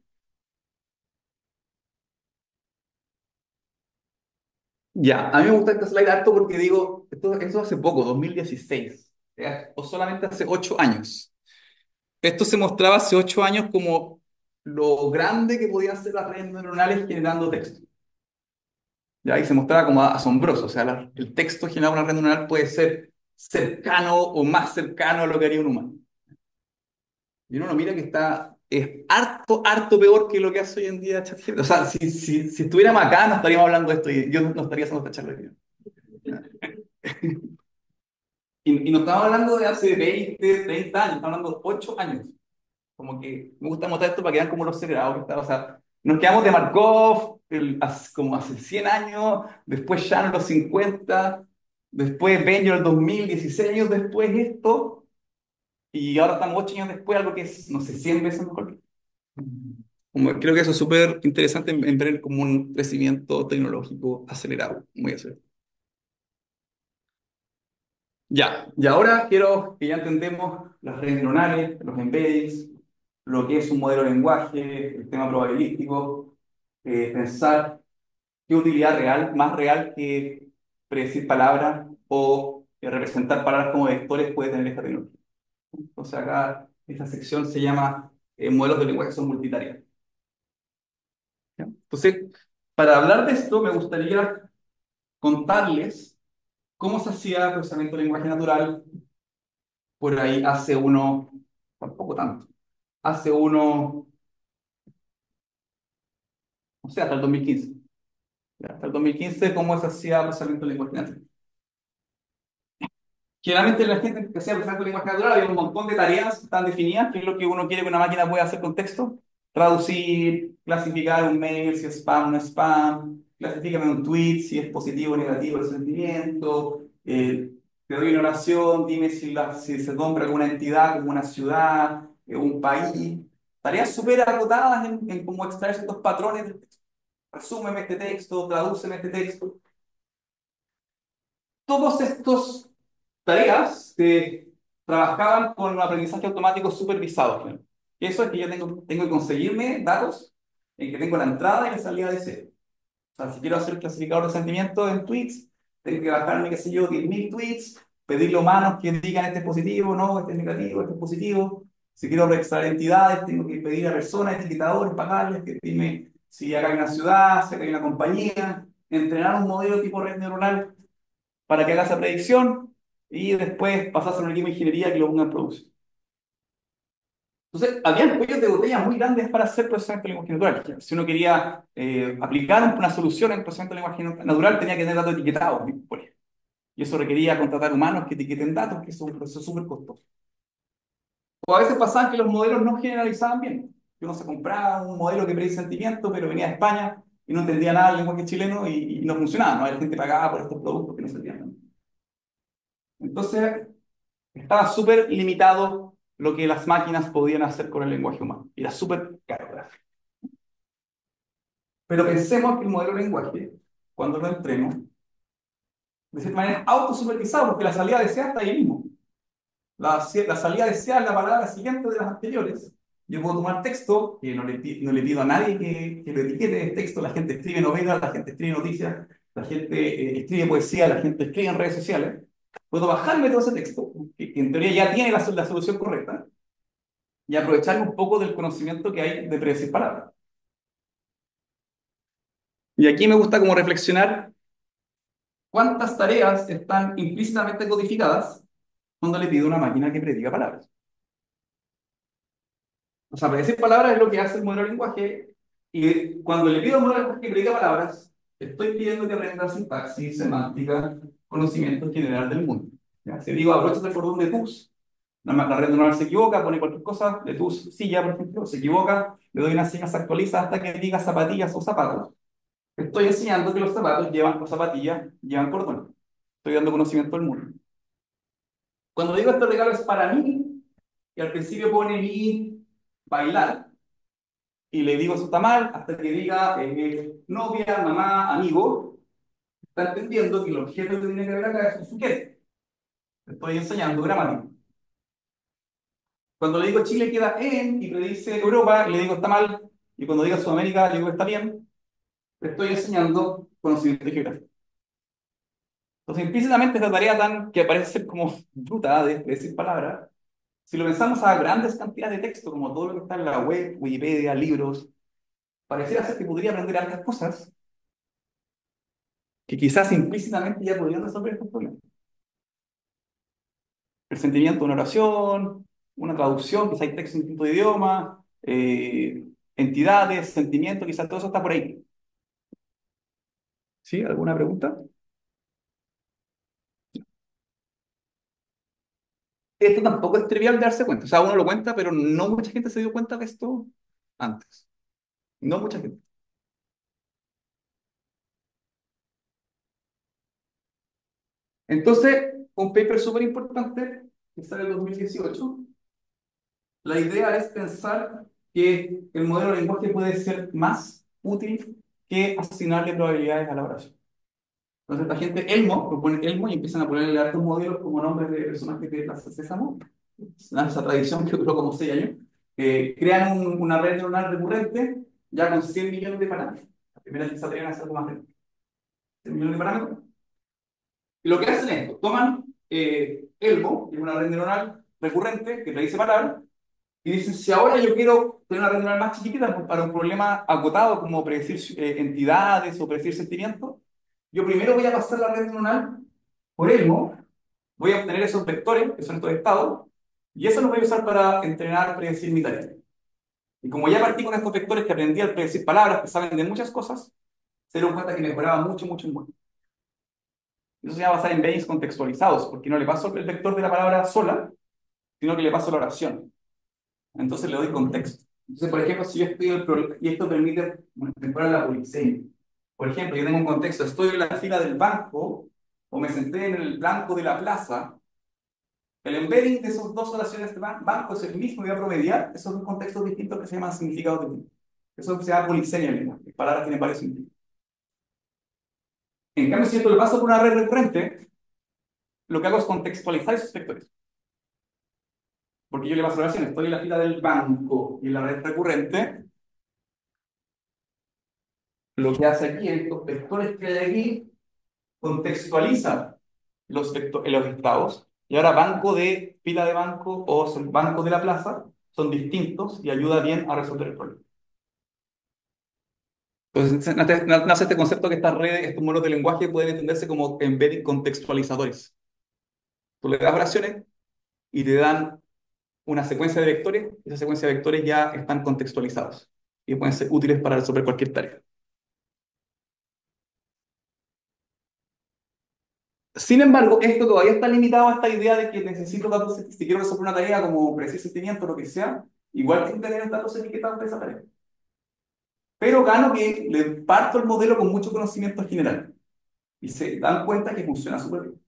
Ya, a mí me gusta este slide harto porque digo, esto, esto hace poco, dos mil dieciséis, ¿ya? O solamente hace ocho años. Esto se mostraba hace ocho años como lo grande que podían ser las redes neuronales generando texto. ¿Ya? Y se mostraba como asombroso, o sea, la- el texto generado por una red neuronal puede ser cercano o más cercano a lo que haría un humano. Y uno lo mira que está, es harto, harto peor que lo que hace hoy en día ChatGPT. O sea, si, si, si estuviéramos acá, no estaríamos hablando de esto y yo no no estaría haciendo esta charla hoy día. Y, y no estamos hablando de hace veinte treinta años, estamos hablando de ocho años. Como que me gusta mostrar esto para que vean cómo lo acelerado que está. O sea, nos quedamos de Markov el- hace- como hace cien años, después Shannon en los cincuenta, después Benjo en el dos mil, dieciséis años después esto, y ahora estamos ocho años después, algo que es, no sé, cien veces mejor. Como, creo que eso es súper interesante en, en ver como un crecimiento tecnológico acelerado, muy acelerado. Ya, y ahora quiero que ya entendemos las redes neuronales, los embeddings, lo que es un modelo de lenguaje, el tema probabilístico, eh, pensar qué utilidad real, más real que predecir palabras o eh, representar palabras como vectores puede tener esta tecnología. Entonces acá esta sección se llama eh, modelos de lenguaje son multitareas. ¿Ya? Entonces, para hablar de esto me gustaría contarles cómo se hacía procesamiento de lenguaje natural por ahí hace uno, tampoco tanto, hace uno, no sé, hasta el dos mil quince. Ya, hasta el dos mil quince, cómo se hacía procesamiento de lenguaje natural. Generalmente la gente que hacía procesamiento de lenguaje natural había un montón de tareas que están definidas, que es lo que uno quiere que una máquina pueda hacer con texto. Traducir, clasificar un mail, si es spam o no es spam, clasifícame un tweet, si es positivo o negativo el sentimiento, eh, te doy una oración, dime si, la, si se nombra alguna entidad como una ciudad, eh, un país. Tareas súper acotadas en, en cómo extraer estos patrones del texto. Resúmeme este texto, tradúceme este texto. Todos estos tareas se trabajaban con aprendizaje automático supervisado. ¿No? Eso es que yo tengo, tengo que conseguirme datos en que tengo la entrada y la salida de ese. O sea, si quiero hacer el clasificador de sentimientos en tweets, tengo que bajarme, qué sé yo, diez mil tweets, pedirle a humanos que digan este es positivo, no, este es negativo, este es positivo. Si quiero extraer entidades, tengo que pedir a personas, etiquetadores, pagarles, que dime si acá hay una ciudad, si acá hay una compañía, entrenar un modelo tipo red neuronal para que haga esa predicción y después pasárselo a un equipo de ingeniería que lo ponga en producción. Entonces, había cuellos de botella muy grandes para hacer procesamiento de lenguaje natural. Si uno quería eh, aplicar una solución en procesamiento de lenguaje natural, tenía que tener datos etiquetados. Por ejemplo. Y eso requería contratar humanos que etiqueten datos, que es un proceso súper costoso. O a veces pasaba que los modelos no generalizaban bien. Que uno se compraba un modelo que predice sentimiento, pero venía de España y no entendía nada del lenguaje chileno y, y no funcionaba. ¿No? La gente pagaba por estos productos que no se entienden. Entonces, estaba súper limitado lo que las máquinas podían hacer con el lenguaje humano. Y era súper caro. Pero pensemos que el modelo de lenguaje, cuando lo entreno, de cierta manera autosupervisado, porque la salida deseada está ahí mismo. La, la salida deseada es la palabra siguiente de las anteriores. Yo puedo tomar texto, que no le, no le pido a nadie que, que lo etiquete el texto, la gente escribe novelas, la gente escribe noticias, la gente eh, escribe poesía, la gente escribe en redes sociales. Puedo bajarme todo ese texto, que, que en teoría ya tiene la, la solución correcta, y aprovechar un poco del conocimiento que hay de predecir palabras. Y aquí me gusta como reflexionar cuántas tareas están implícitamente codificadas cuando le pido a una máquina que prediga palabras. O sea, predecir palabras es lo que hace el modelo de lenguaje, y cuando le pido a un modelo de lenguaje que prediga palabras, estoy pidiendo que aprenda sintaxis, semántica, conocimiento general del mundo. ¿Ya? Si digo, abróchate el cordón de tus, la, la red neuronal se equivoca, pone cualquier cosa, de tus silla, por ejemplo, se equivoca, le doy una señal, se actualiza hasta que diga zapatillas o zapatos. Estoy enseñando que los zapatos llevan, las zapatillas llevan cordón. Estoy dando conocimiento al mundo. Cuando digo este regalo es para mí, y al principio pone mi bailar, y le digo eso está mal, hasta que diga eh, novia, mamá, amigo, está entendiendo que el objeto que tiene que ver acá es un sujeto. Estoy enseñando gramática. Cuando le digo Chile queda en, y le dice Europa, y le digo está mal, y cuando diga Sudamérica, le digo está bien, le estoy enseñando conocimiento geográfico. Entonces, implícitamente esta tarea tan que parece ser como bruta de decir palabras, si lo pensamos a grandes cantidades de texto, como todo lo que está en la web, Wikipedia, libros, pareciera ser que podría aprender hartas cosas que quizás implícitamente ya podrían resolver estos problemas. El sentimiento de una oración, una traducción, quizás hay texto en distinto idioma, eh, entidades, sentimiento, quizás todo eso está por ahí. ¿Sí? ¿Alguna pregunta? Esto tampoco es trivial de darse cuenta. O sea, uno lo cuenta, pero no mucha gente se dio cuenta de esto antes. No mucha gente. Entonces, un paper súper importante que sale en el dos mil dieciocho, la idea es pensar que el modelo de lenguaje puede ser más útil que asignarle probabilidades a la oración. Entonces, esta gente, Elmo, propone Elmo y empiezan a ponerle a estos modelos como nombres de personajes de Plaza Sésamo, esa tradición que duró como seis años, eh, crean un- una red neuronal recurrente ya con cien millones de parámetros. La primera vez que se atreven a hacer algo más grande. cien millones de parámetros. Y lo que hacen es, esto, toman eh, Elmo, que es una red neuronal recurrente que predice palabras, y dicen, si ahora yo quiero tener una red neuronal más chiquitita para un problema acotado como predecir eh, entidades o predecir sentimientos, yo primero voy a pasar la red neuronal por Elmo, voy a obtener esos vectores, que son estos estados, y eso los voy a usar para entrenar, predecir mi tarea. Y como ya partí con estos vectores que aprendí al predecir palabras, que saben de muchas cosas, se dieron cuenta que mejoraba mucho, mucho en bueno. Eso se llama basar en embeddings contextualizados, porque no le paso el vector de la palabra sola, sino que le paso la oración. Entonces le doy contexto. Entonces, por ejemplo, si yo estoy en el pro- y esto permite bueno, mejorar la polisemia. Por ejemplo, yo tengo un contexto, estoy en la fila del banco o me senté en el blanco de la plaza. El embedding de esas dos oraciones de ban- banco es el mismo y voy a promediar esos dos contextos distintos que se llaman significados distintos. Eso se llama polisemia en lenguaje. Palabras tienen varios significados. En cambio, si esto lo paso por una red recurrente, lo que hago es contextualizar esos vectores. Porque yo le paso la oración, estoy en la fila del banco y en la red recurrente, lo que hace aquí es estos vectores que hay aquí contextualiza los, vecto- los estados, y ahora banco de fila de banco o son banco de la plaza son distintos y ayuda bien a resolver el problema. Entonces nace nace este concepto que estas redes, estos modelos de lenguaje pueden entenderse como embedding contextualizadores. Tú le das oraciones y te dan una secuencia de vectores, y esa secuencia de vectores ya están contextualizados y pueden ser útiles para resolver cualquier tarea. Sin embargo, esto todavía está limitado a esta idea de que necesito datos, si quiero resolver una tarea como preciso sentimiento, lo que sea, igual tengo que tener datos etiquetados de esa tarea. Pero gano que le parto el modelo con mucho conocimiento general y se dan cuenta que funciona súper bien.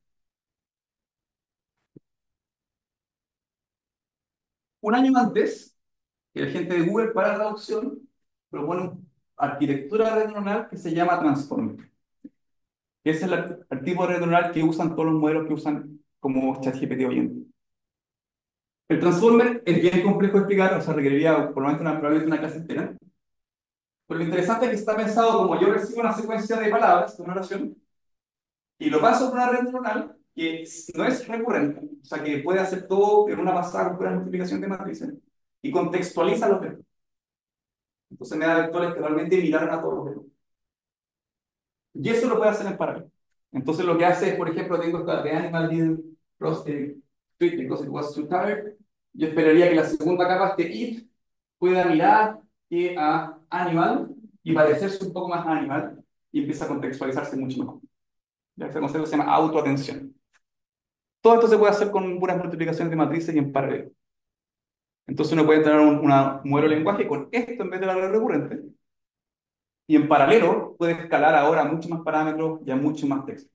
Un año antes, que la gente de Google para la adopción propone una arquitectura de red neuronal que se llama Transformer. Ese es el, el tipo de red neuronal que usan todos los modelos que usan como ChatGPT hoy en día. El Transformer es bien complejo de explicar, o sea, requeriría por lo menos una, probablemente una clase entera. Pero lo interesante es que está pensado como yo recibo una secuencia de palabras, de una oración, y lo paso por una red neuronal que no es recurrente, o sea, que puede hacer todo en una pasada con pura multiplicación de matrices, y contextualiza los vectores. Entonces me da vectores que realmente miraron a todos los vectores. Y eso lo puede hacer en paralelo. Entonces lo que hace es, por ejemplo, tengo esta de animal didn't cross the street because it was too tired. Yo esperaría que la segunda capa de it pueda mirar que a animal y parecerse un poco más a animal y empieza a contextualizarse mucho mejor. Ya este concepto se llama autoatención. Todo esto se puede hacer con puras multiplicaciones de matrices y en paralelo. Entonces uno puede tener un una modelo de lenguaje con esto en vez de la red recurrente y en paralelo puede escalar ahora a muchos más parámetros y a mucho más texto.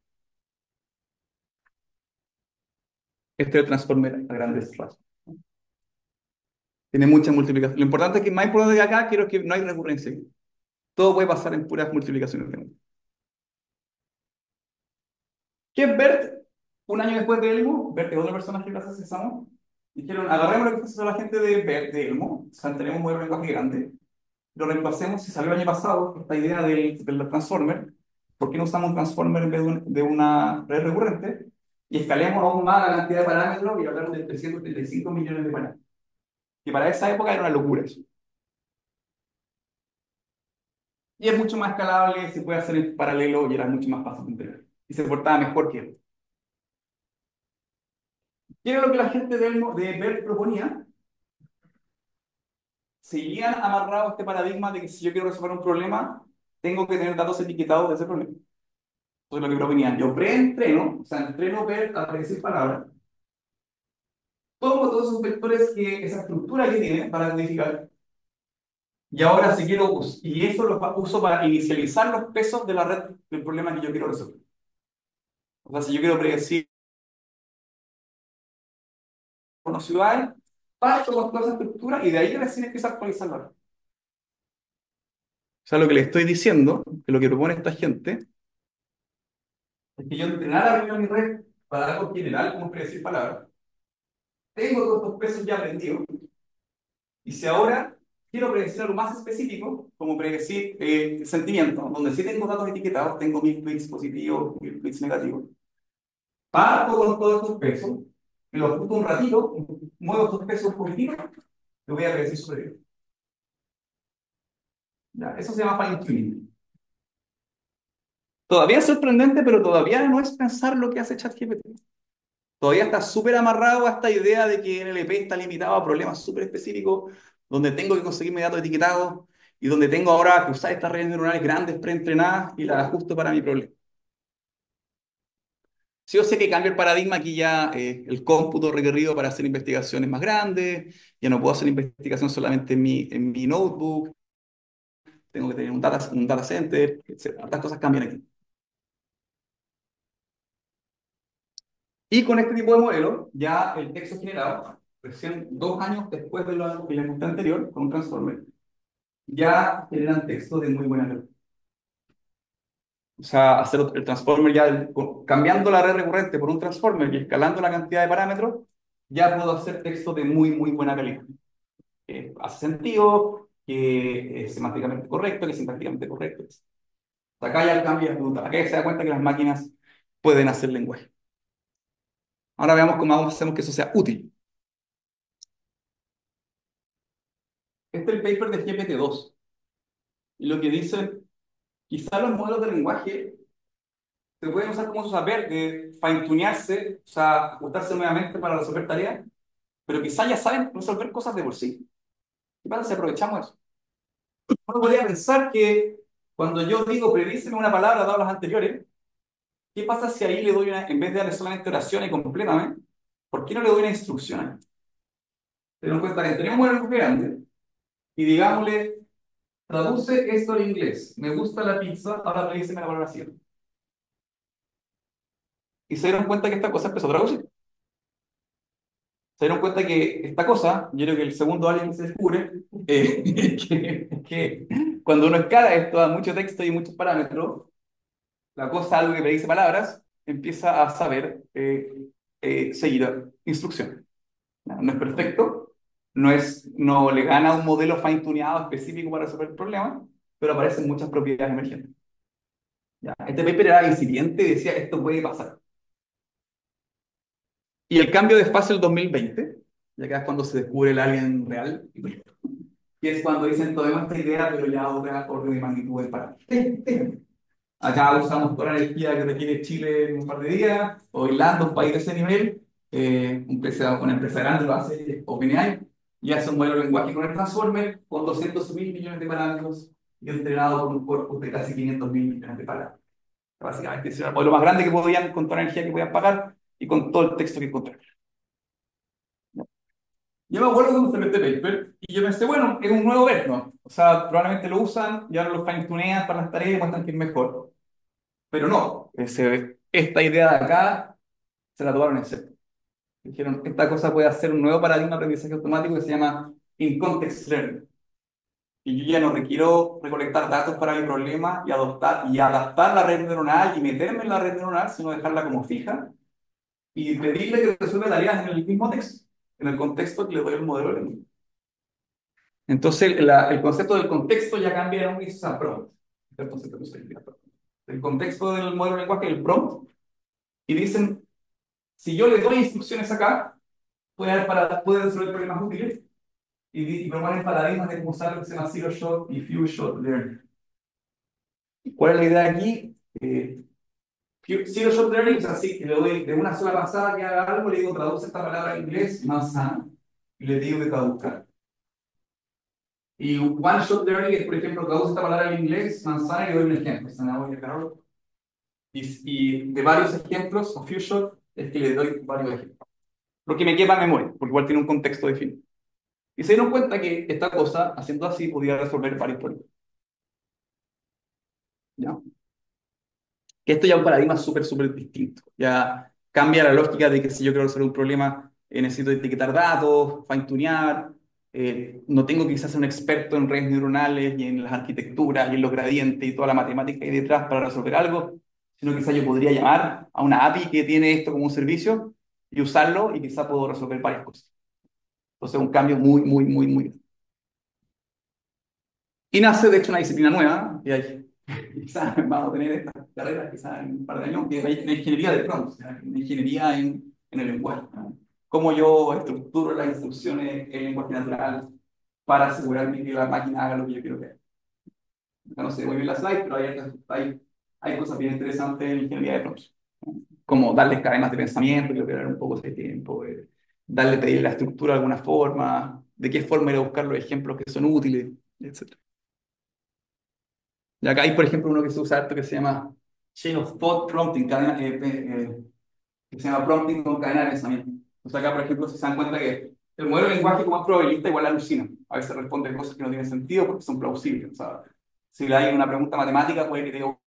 Este es el transformer a grandes rasgos. Tiene muchas multiplicaciones. Lo importante es que, más importante que acá, quiero que no hay recurrencia. Todo puede pasar en puras multiplicaciones de números. ¿Qué es BERT? Un año después de Elmo, BERT es otro personaje que gracias a Samo. Dijeron, agarremos lo que hizo la gente de BERT, de Elmo, o sea, tenemos un modelo de lenguaje grande, lo reemplacemos, si salió el año pasado, esta idea del, del transformer, ¿por qué no usamos un transformer en vez de, un- de una red recurrente? Y escalemos aún más la cantidad de parámetros y hablamos de trescientos treinta y cinco millones de parámetros. Y para esa época era una locura eso. Y es mucho más escalable, se puede hacer en paralelo y era mucho más fácil de entender. Y se portaba mejor que él. ¿Qué era lo que la gente de, Elmo- de BERT proponía? Seguían amarrados a este paradigma de que si yo quiero resolver un problema, tengo que tener datos etiquetados de ese problema. Entonces lo que proponían, yo preentreno, o sea, entreno BERT a predecir palabras, tomo todos esos vectores, que, esa estructura que tiene para codificar, y ahora si quiero, us- y eso lo pa- uso para inicializar los pesos de la red del problema que yo quiero resolver. O sea, si yo quiero predecir una ciudad, parto con toda esa estructura y de ahí recién empiezo a actualizar la red. O sea, lo que le estoy diciendo, que lo que propone esta gente, es que yo entrenara primero mi red para algo general, como predecir palabras. Tengo todos estos pesos ya aprendidos. Y si ahora quiero predecir algo más específico, como predecir eh, sentimientos, donde sí tengo datos etiquetados, tengo mil tweets positivos, mil tweets negativos, parto con todos estos pesos, me los ajusto un ratito, muevo estos pesos positivos, lo voy a predecir sobre ellos. ¿Ya? Eso se llama fine tuning. Todavía es sorprendente, pero todavía no es pensar lo que hace ChatGPT. Todavía está súper amarrado a esta idea de que N L P está limitado a problemas súper específicos, donde tengo que conseguirme datos etiquetados y donde tengo ahora que usar estas redes neuronales grandes preentrenadas y las ajusto para mi problema. Sí, yo sé que cambia el paradigma aquí ya, eh, el cómputo requerido para hacer investigaciones más grandes, ya no puedo hacer investigación solamente en mi, en mi notebook, tengo que tener un data, un data center, etcétera. Estas cosas cambian aquí. Y con este tipo de modelo, ya el texto generado, recién dos años después de lo que les mostré anterior, con un transformer, ya generan texto de muy buena calidad. O sea, hacer el transformer ya, del- con- cambiando la red recurrente por un transformer y escalando la cantidad de parámetros, ya puedo hacer texto de muy, muy buena calidad. Que hace sentido, que es semánticamente correcto, que es sintácticamente correcto. Acá ya el cambio es brutal. Acá ya se da cuenta que las máquinas pueden hacer lenguaje. Ahora veamos cómo hacemos que eso sea útil. Este es el paper de G P T dos. Y lo que dice, quizá los modelos de lenguaje se pueden usar como su saber de fine-tunearse, o sea, ajustarse nuevamente para resolver tareas, pero quizá ya saben resolver cosas de por sí. ¿Qué pasa si aprovechamos eso? Uno podría pensar que cuando yo digo predíceme una palabra, dadas las anteriores, ¿Qué pasa si ahí le doy una, en vez de darle solamente oraciones y complétame, ¿por qué no le doy una instrucción? Ten en cuenta que tenemos un lenguaje grande y digámosle, traduce esto al inglés. Me gusta la pizza, ahora tradúceme la palabra así. Y se dieron cuenta que esta cosa empezó a traducir. Se dieron cuenta que esta cosa, yo creo que el segundo alien que se descubre, eh, que, que cuando uno escala esto a mucho texto y muchos parámetros, la cosa, algo que le dice palabras, empieza a saber eh, eh, seguir instrucciones. No, no es perfecto, no, es, no le gana un modelo fine-tuneado específico para resolver el problema, pero aparecen muchas propiedades emergentes. ¿Ya? Este paper era incipiente y decía esto puede pasar. Y el cambio de espacio el dos mil veinte, ya que es cuando se descubre el alien real, que es cuando dicen tomemos esta idea, pero ya a otra orden de magnitud del para. Acá usamos toda la energía que requiere Chile en un par de días, o Irlanda, un país de ese nivel, eh, un empresa, una empresa grande lo hace, OpenAI, y hace un modelo de lenguaje con el Transformer con doscientos mil millones de parámetros y entrenado con un corpus de casi quinientos mil millones de parámetros. Básicamente, ese era el modelo más grande que podían, con toda la energía que podían pagar y con todo el texto que encontraron. Yo me acuerdo cuando salió este paper y yo pensé, bueno, es un nuevo verno. O sea, probablemente lo usan y ahora lo fine-tunean para las tareas y muestran que es mejor. Pero no, ese- esta idea de acá se la tomaron en serio. Dijeron, esta cosa puede hacer un nuevo paradigma de aprendizaje automático que se llama in-context learning. Y yo ya no requiero recolectar datos para mi problema y adoptar y adaptar la red neuronal y meterme en la red neuronal, sino dejarla como fija y pedirle que resuelva tareas en el mismo texto, en el contexto que le doy al modelo de lenguaje. Entonces, la- el concepto del contexto ya cambia de un a prompt. El concepto que se llama prompt. El contexto del modelo de lenguaje es el prompt. Y dicen, si yo le doy instrucciones acá, puede, haber para, puede resolver problemas útiles y, di- y proponen paradigmas de cómo usar lo que se llama Zero Shot y Few Shot Learning. ¿Cuál es la idea aquí? Eh, few- Zero Shot Learning, o sea, sí, que le doy de una sola pasada que haga algo, le digo traduce esta palabra en inglés, manzana, y le digo que traduzca. Y One Shot Learning es, por ejemplo, traduce esta palabra en inglés, manzana, y le doy un ejemplo, zanahoria, carro. Y, y de varios ejemplos, o Few Shot, es que le doy varios ejemplos. Lo que me quepa en memoria, porque igual tiene un contexto definido. Y se dieron cuenta que esta cosa, haciendo así, podía resolver varios problemas. ¿Ya? Que esto ya es un paradigma súper, súper distinto. Ya cambia la lógica de que si yo quiero resolver un problema, eh, necesito etiquetar datos, fine-tunear, eh, no tengo que quizás ser un experto en redes neuronales y en las arquitecturas y en los gradientes y toda la matemática que hay detrás para resolver algo, sino quizás yo podría llamar a una A P I que tiene esto como un servicio y usarlo y quizás puedo resolver varias cosas. Entonces, un cambio muy, muy, muy, muy. Y nace, de hecho, una disciplina nueva, que hay, quizás vamos a tener estas carreras quizás en un par de años, que es la ingeniería de prompts, la ingeniería en, en el lenguaje. ¿No? Cómo yo estructuro las instrucciones en lenguaje natural para asegurarme que la máquina haga lo que yo quiero que haga. No sé muy bien la slide, pero hay, hay, hay cosas bien interesantes en ingeniería de prompts. ¿No? Como darles cadenas de pensamiento, que lo un poco ese tiempo, eh, darle, pedirle la estructura de alguna forma, de qué forma ir a buscar los ejemplos que son útiles, etcétera. Y acá hay, por ejemplo, uno que se usa harto que se llama Chain of Thought Prompting, cadena, eh, eh, que se llama prompting con cadena de pensamiento. Entonces acá, por ejemplo, si se dan cuenta que el modelo de lenguaje como es probabilista igual alucina. A veces responde cosas que no tienen sentido porque son plausibles. O sea, si le hay una pregunta matemática, puede que te diga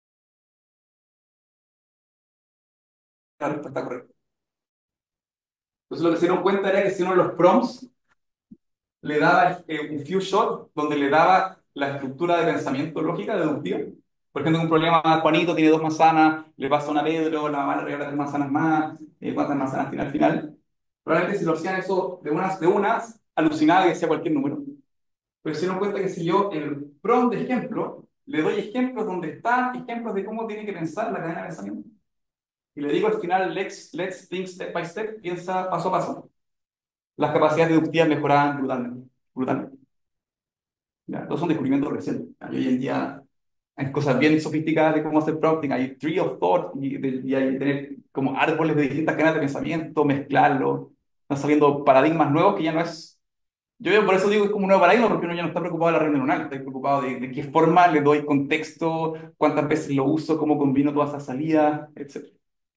la respuesta correcta. Entonces lo que se dieron cuenta era que si uno de los prompts le daba eh, un few shot donde le daba la estructura de pensamiento lógica deductiva. Por ejemplo, un problema, Juanito tiene dos manzanas, le pasa una a Pedro, la mamá le regala tres manzanas más, eh, ¿cuántas manzanas tiene al final? Probablemente si lo hacían eso de unas, de unas, alucinaba y decía cualquier número. Pero se dieron cuenta que si yo en el prompt de ejemplo le doy ejemplos donde están ejemplos de cómo tiene que pensar la cadena de pensamiento, y le digo al final, let's, let's think step by step, piensa paso a paso, las capacidades deductivas mejoraban brutalmente. brutalmente. ¿Ya? Todos son descubrimientos recientes. ¿Ya? Y hoy en día hay cosas bien sofisticadas de cómo hacer prompting, hay tree of thought y, de- y hay tener como árboles de distintas cadenas de pensamiento, mezclarlo. Están saliendo paradigmas nuevos que ya no es Yo por eso digo que es como un nuevo paradigma, porque uno ya no está preocupado de la red neuronal, está preocupado de, de qué forma le doy contexto, cuántas veces lo uso, cómo combino todas esas salidas, etcétera.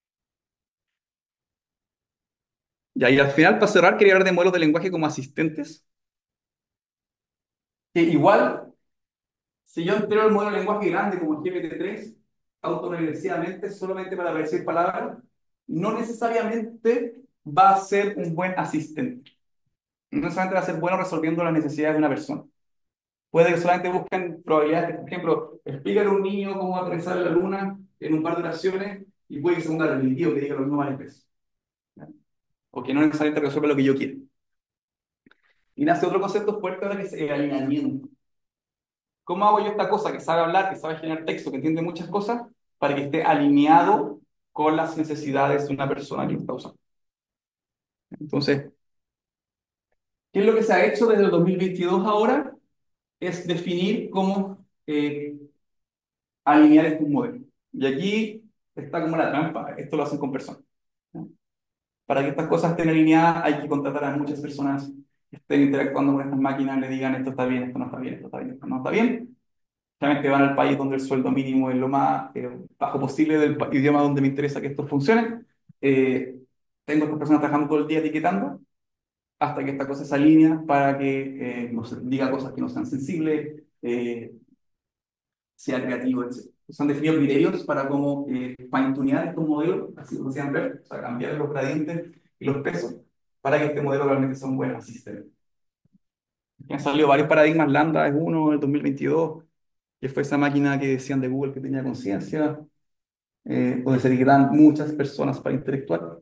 Y ahí al final, para cerrar, quería hablar de modelos de lenguaje como asistentes, que igual, si yo entreno el modelo de lenguaje grande como G P T tres, autorregresividamente, solamente para predecir palabras, no necesariamente va a ser un buen asistente. No necesariamente va a ser bueno resolviendo las necesidades de una persona. Puede que solamente busquen probabilidades, por ejemplo, explícale a un niño cómo aterrizar en la luna en un par de oraciones y puede que sea un repetitivo que diga lo mismo varias veces. ¿Ya? O que no necesariamente resuelva lo que yo quiero. Y nace otro concepto fuerte ahora que es el alineamiento. ¿Cómo hago yo esta cosa que sabe hablar, que sabe generar texto, que entiende muchas cosas, para que esté alineado con las necesidades de una persona que lo está usando? Entonces, ¿qué es lo que se ha hecho desde el dos mil veintidós ahora? Es definir cómo eh, alinear estos modelos. Y aquí está como la trampa, esto lo hacen con personas. ¿No? Para que estas cosas estén alineadas hay que contratar a muchas personas que estén interactuando con estas máquinas, le digan esto está bien, esto no está bien, esto está bien, esto no está bien. Realmente van al país donde el sueldo mínimo es lo más eh, bajo posible del pa- idioma donde me interesa que esto funcione. Eh, tengo a estas personas trabajando todo el día etiquetando hasta que esta cosa se alinea para que eh, nos diga cosas que no sean sensibles, eh, sea creativo, etcétera. Se han definido criterios para cómo eh, fine-tunear estos modelos, así como decían ver, o sea, cambiar los gradientes y los pesos para que este modelo realmente sea un buen asistente. Han salido varios paradigmas, Lambda es uno, el dos mil veintidós, que fue esa máquina que decían de Google que tenía conciencia, eh, donde se etiquetan muchas personas para interactuar.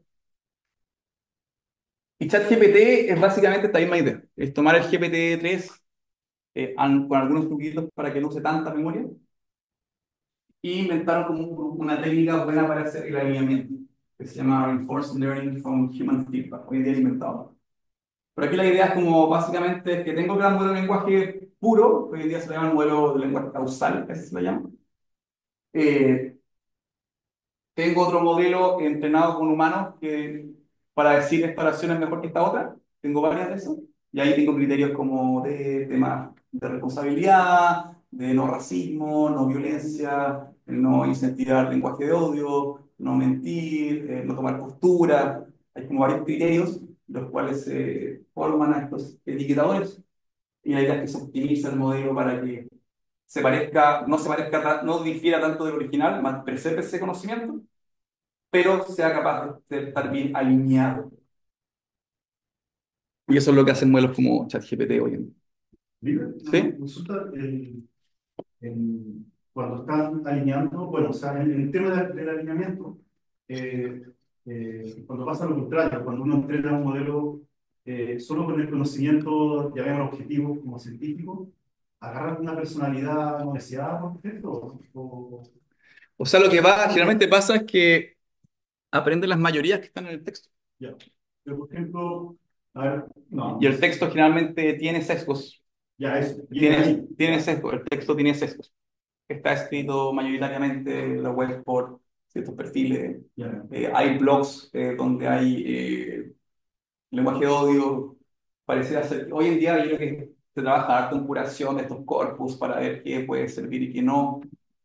Y ChatGPT es básicamente esta misma idea, es tomar el G P T tres eh, an- con algunos truquitos para que no use tanta memoria y inventaron como un- una técnica buena para hacer el alineamiento, que se llama Reinforcement Learning from Human Feedback, hoy en día inventado. Pero aquí la idea es como básicamente que tengo que dar un modelo de lenguaje puro, hoy en día se le llama el modelo de lenguaje causal, así se le llama. Eh, Tengo otro modelo entrenado con humanos que para decir esta oración es mejor que esta otra. Tengo varias de esos. Y ahí tengo criterios como de temas de responsabilidad, de no racismo, no violencia, no incentivar lenguaje de odio, no mentir, eh, no tomar postura. Hay como varios criterios los cuales se forman a estos etiquetadores. Y la idea es que se optimice el modelo para que se parezca, no se parezca, ta- no difiera tanto del original, más preserve ese conocimiento pero sea capaz de estar bien alineado. Y eso es lo que hacen modelos como ChatGPT hoy en día. Libre, una ¿Sí? consulta, el- en- cuando están alineando, bueno, o sea, en, en el tema de- del alineamiento, eh, eh, cuando pasa lo contrario, cuando uno entrena un modelo eh, solo con el conocimiento, ya vemos objetivo como científico, ¿agarran una personalidad no deseada por defecto? O, o- O sea, lo que va, generalmente pasa es que aprenden las mayorías que están en el texto. ya. Pero, por ejemplo, a ver, no, Y no el sé, texto generalmente tiene sesgos. ya eso, llega Tiene, ahí, tiene ya, sesgos, el texto tiene sesgos. Está escrito mayoritariamente en la web por ciertos perfiles. ya. Eh, hay blogs eh, donde hay eh, lenguaje de odio. Pareciera ser, hoy en día yo creo que se trabaja harto en curación de estos corpus para ver qué puede servir y qué no.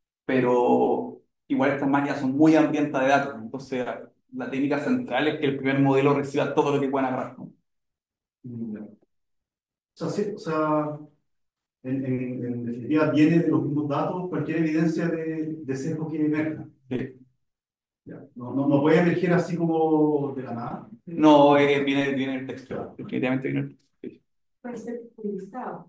Pero igual estas máquinas son muy hambrientas de datos. Entonces, la técnica central es que el primer modelo reciba todo lo que puedan agarrar, ¿no? Ya. O sea, sí, o sea, En, en- en definitiva, viene de los mismos datos cualquier evidencia de, de sesgo que emerja. Sí. Ya. No, no, no puede emerger así como de la nada. No, eh, viene, viene el texto, definitivamente viene el texto. Sí. Puede ser utilizado.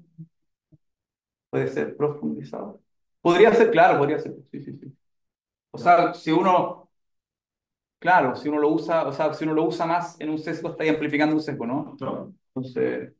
Puede ser profundizado. Podría ser, claro, podría ser. Sí, sí, sí. O Ya, sea, si uno, claro, si uno lo usa, o sea, si uno lo usa más en un sesgo, está ahí amplificando un sesgo, ¿no? claro. Entonces,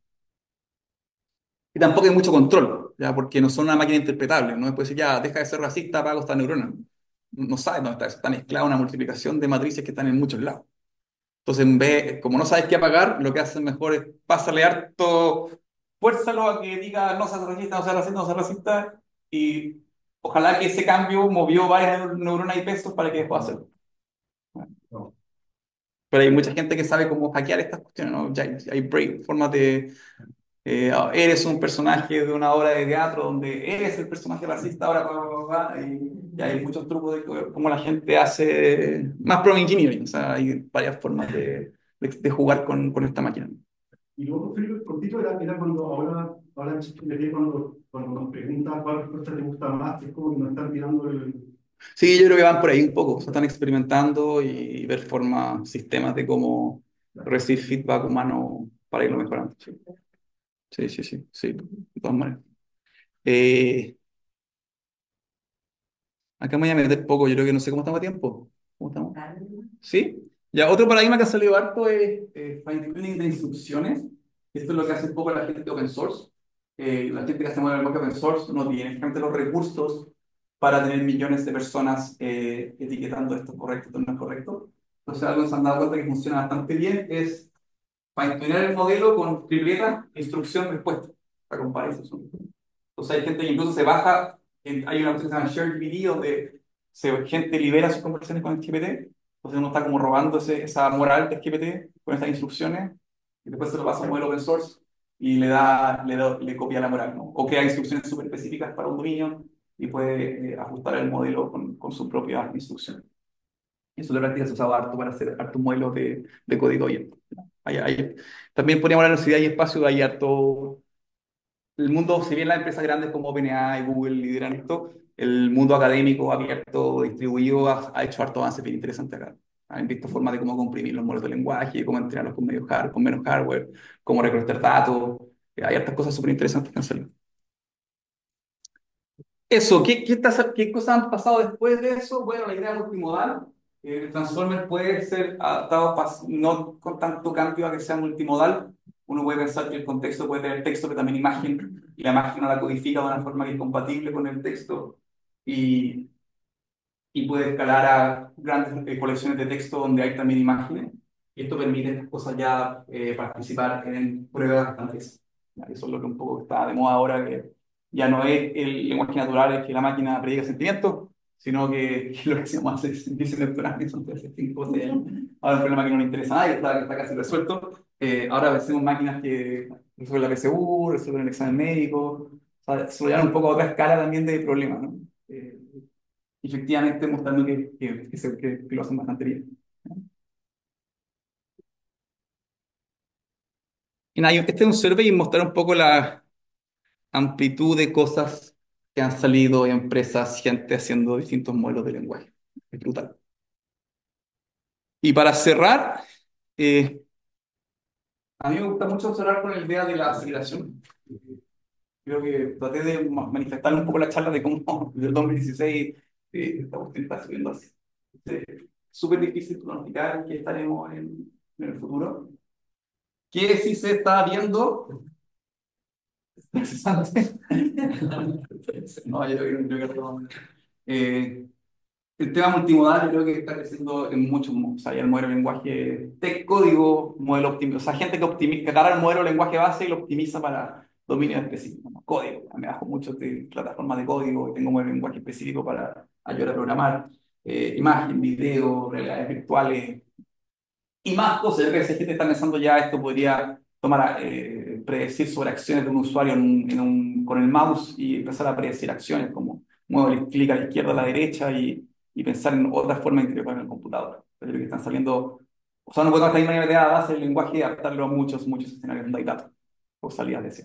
y tampoco hay mucho control, ¿ya? Porque no son una máquina interpretable. No es decir, ya, deja de ser racista, apaga esta neurona. No sabe dónde está, está mezclada una multiplicación de matrices que están en muchos lados. Entonces, en vez, como no sabes qué apagar, lo que hacen mejor es pásale harto, fuérzalo a que diga no seas racista, no seas racista, no seas racista, y ojalá que ese cambio movió varias neur- neuronas y pesos para que después hacerlo. No. Pero hay mucha gente que sabe cómo hackear estas cuestiones, ¿no? Ya hay, hay break, formas de, eh, ah, eres un personaje de una obra de teatro donde eres el personaje racista, ahora, bla, bla, bla, bla, y, y hay muchos trucos de co- cómo la gente hace más prompt engineering, o sea, hay varias formas de, de, de jugar con, con esta máquina. Y luego, Felipe, cortito era, era cuando ahora, ahora en ChatGPT, cuando, cuando nos pregunta cuál respuesta te gusta más, es como que nos están tirando el. Sí, yo creo que van por ahí un poco, se están experimentando y ver formas, sistemas de cómo recibir feedback humano para irlo mejorando. Sí, sí, sí, sí, sí, de todas maneras. Eh, Acá me voy a meter poco, yo creo que no sé cómo estamos a tiempo. ¿Cómo estamos? ¿Sí? Ya, otro paradigma que ha salido harto es eh, fine-tuning de instrucciones. Esto es lo que hace un poco la gente de open source. Eh, la gente que hace el lenguaje open source no tiene realmente los recursos para tener millones de personas eh, etiquetando esto es correcto, esto no es correcto. Entonces, algo que se han dado cuenta que funciona bastante bien es fine-tunear el modelo con tripleta, instrucción, respuesta, para comparar eso. Entonces hay gente que incluso se baja, en- hay una cosa que se llama ShareGPT, donde se, gente libera sus conversaciones con el G P T, entonces uno está como robando ese- esa moral del G P T con estas instrucciones, y después se lo pasa a un modelo open source y le da, le da- le copia la moral, ¿no? O crea instrucciones súper específicas para un dominio y puede eh, ajustar el modelo con, con su propia instrucción. Eso de práctica se usaba harto para hacer hartos modelos de, de código abierto. Hay, hay- también poníamos la velocidad y espacio, hay harto el mundo, si bien las empresas grandes como OpenAI y Google lideran esto, el mundo académico abierto, distribuido, ha, ha hecho harto avance bien interesante acá. Han visto formas de cómo comprimir los modelos de lenguaje, cómo entrenarlos con, medio hard, con menos hardware, cómo recolectar datos. Eh, Hay hartas cosas súper interesantes que han salido. Eso, ¿qué, qué, está- qué cosas han pasado después de eso? Bueno, la idea multimodal. Eh, El Transformer puede ser adaptado pas- no con tanto cambio a que sea multimodal. Uno puede pensar que el contexto puede tener texto, pero también imagen, y la imagen no la codifica de una forma que es compatible con el texto, y, y puede escalar a grandes eh, colecciones de texto donde hay también imágenes. Y esto permite a estas cosas ya eh, participar en pruebas estándares. Ya, eso es lo que un poco está de moda ahora, que ya no es el lenguaje natural el que la máquina prediga sentimientos, sino que, que lo que hacemos hace sentirse neuronales, son hace cinco o seis años. Ahora un problema que no le interesa a nadie, está, está casi resuelto. Eh, ahora hacemos máquinas que resuelven la P S U, resuelven el examen médico, o sea, se lo llevan un poco a otra escala también de problemas, ¿no? Eh, efectivamente mostrando que, que, que, se- que- que lo hacen bastante bien. Y nada, este es un survey y mostrar un poco la amplitud de cosas que han salido en empresas, gente haciendo distintos modelos de lenguaje. Es brutal. Y para cerrar, eh, a mí me gusta mucho cerrar con la idea de la aceleración. Creo que traté de ma- manifestar un poco la charla de cómo desde el dos mil dieciséis eh, esta cuestión está subiendo así. Es súper difícil pronosticar que estaremos en, en el futuro. ¿Qué sí se está viendo? Interesante. No, yo creo que, yo creo que no. Eh, el tema multimodal yo creo que está creciendo en muchos modos. O sea, hay el modelo de lenguaje de código, modelo optimizo. O sea, gente que, optimiza, que agarra el modelo de lenguaje base y lo optimiza para dominios específicos, ¿no? Código. Me bajo mucho de plataformas de código y tengo un modelo de lenguaje específico para ayudar a programar. Eh, imagen, video, realidades virtuales, y más cosas. Yo creo que si hay gente que está pensando ya esto podría tomar, eh, predecir sobre acciones de un usuario en un, en un- con el mouse y empezar a predecir acciones, como muevo el clic a la izquierda, a la derecha y, y pensar en otras formas de interactuar en el computador. Yo creo que están saliendo, o sea, no puedo tomar esta misma idea de base del lenguaje y adaptarlo a muchos, muchos escenarios donde hay datos o salidas de ese.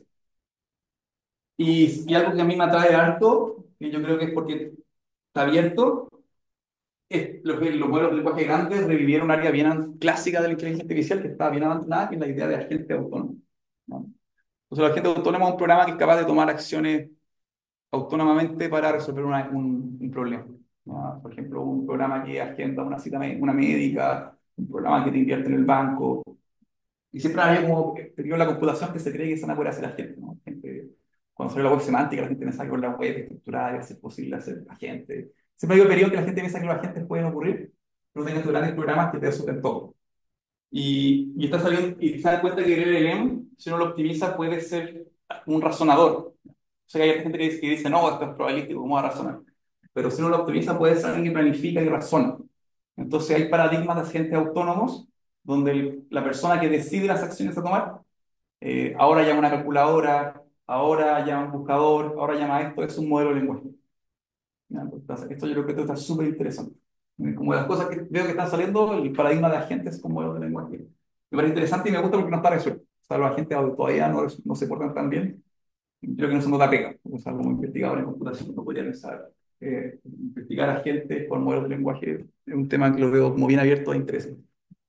Y, y algo que a mí me atrae harto, que yo creo que es porque está abierto, es, los, los modelos de lenguaje grandes revivieron un área bien clásica de la inteligencia artificial que estaba bien abandonada, que es la idea de agente autónomo, ¿no? Entonces, el agente autónomo es un programa que es capaz de tomar acciones autónomamente para resolver una- un, un problema, ¿no? Por ejemplo, un programa que agenda una cita mé- una médica, un programa que te invierte en el banco. Y siempre había como periodo en la computación que se cree que se van a poder hacer agentes, ¿no? Gente, cuando salió la web semántica, la gente pensaba que con la web estructurada iba a ser posible hacer agentes. Siempre hay un periodo que la gente piensa que los agentes pueden ocurrir, pero tengas estos grandes programas que te resuelven todo. Y, y está saliendo, y se dan cuenta que el L L M, si uno lo optimiza, puede ser un razonador. O sea, hay gente que dice, que dice, no, esto es probabilístico, ¿cómo va a razonar? Pero si uno lo optimiza, puede ser alguien que planifica y razona. Entonces hay paradigmas de agentes autónomos donde el- la persona que decide las acciones a tomar eh, ahora llama una calculadora, ahora llama un buscador, ahora llama esto, es un modelo de lenguaje. ¿Ya? Entonces, esto yo creo que esto está súper interesante. Eh, Como de las cosas que veo que están saliendo, el paradigma de agentes como modelo de lenguaje. Me parece interesante y me gusta porque no está resuelto. O sea, los agentes todavía no, no se portan tan bien. Creo que no se nos da pega. O sea, como investigador en computación no podría pensar. Eh, investigar agentes con modelos de lenguaje es un tema que lo veo como bien abierto e interesante.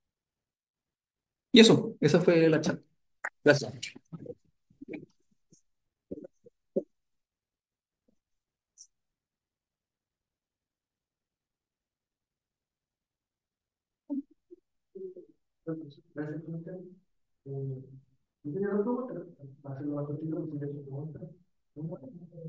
Y eso, esa fue la charla. Gracias. Entonces, gracias por estar. Eh, yo tenía dos preguntas, para hacerlo más cortito, porque tenía dos preguntas. Una,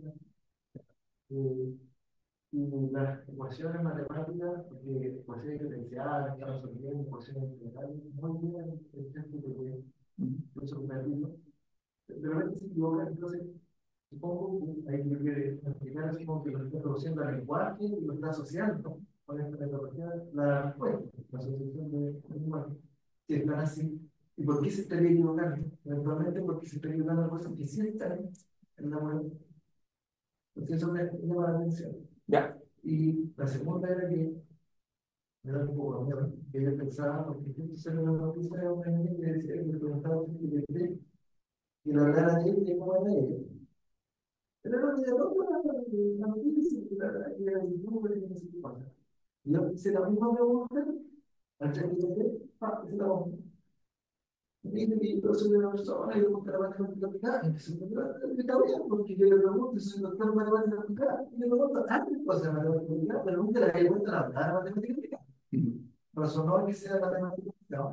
eh, y las ecuaciones matemáticas, porque ecuaciones diferenciales, están resolviendo, ecuaciones integrales, muy bien, el ejemplo que yo soy un alumno, de repente se equivocan, entonces supongo que hay que explicar, supongo que lo está produciendo el lenguaje y lo está asociando con esta metodología, la respuesta, la asociación de lenguaje. Si están así, ¿y por qué se estaría equivocando? Eventualmente porque se está equivocando en cosas que sí están en la web. Entonces eso me llama la atención. Ya. Y la segunda era que me da un poco de miedo, que yo pensaba, porque justo se me noticia de una niña que decía que le preguntaba si le cree, y lo hablara de ella y cómo era ella. Pero no, de no, la noticia que la verdad que era un número y no sé qué pasa. Y yo hice la misma pregunta, al ChatGPT, ah, es la misma. Dice que yo soy una persona y yo busco la matemática aplicada. Entonces, me está bien, porque yo le pregunto, soy doctor en matemática aplicada. Y le pregunto tantas cosas de matemática aplicada, pero nunca le había vuelto a hablar de matemática aplicada. Razonó que sea matemática aplicada.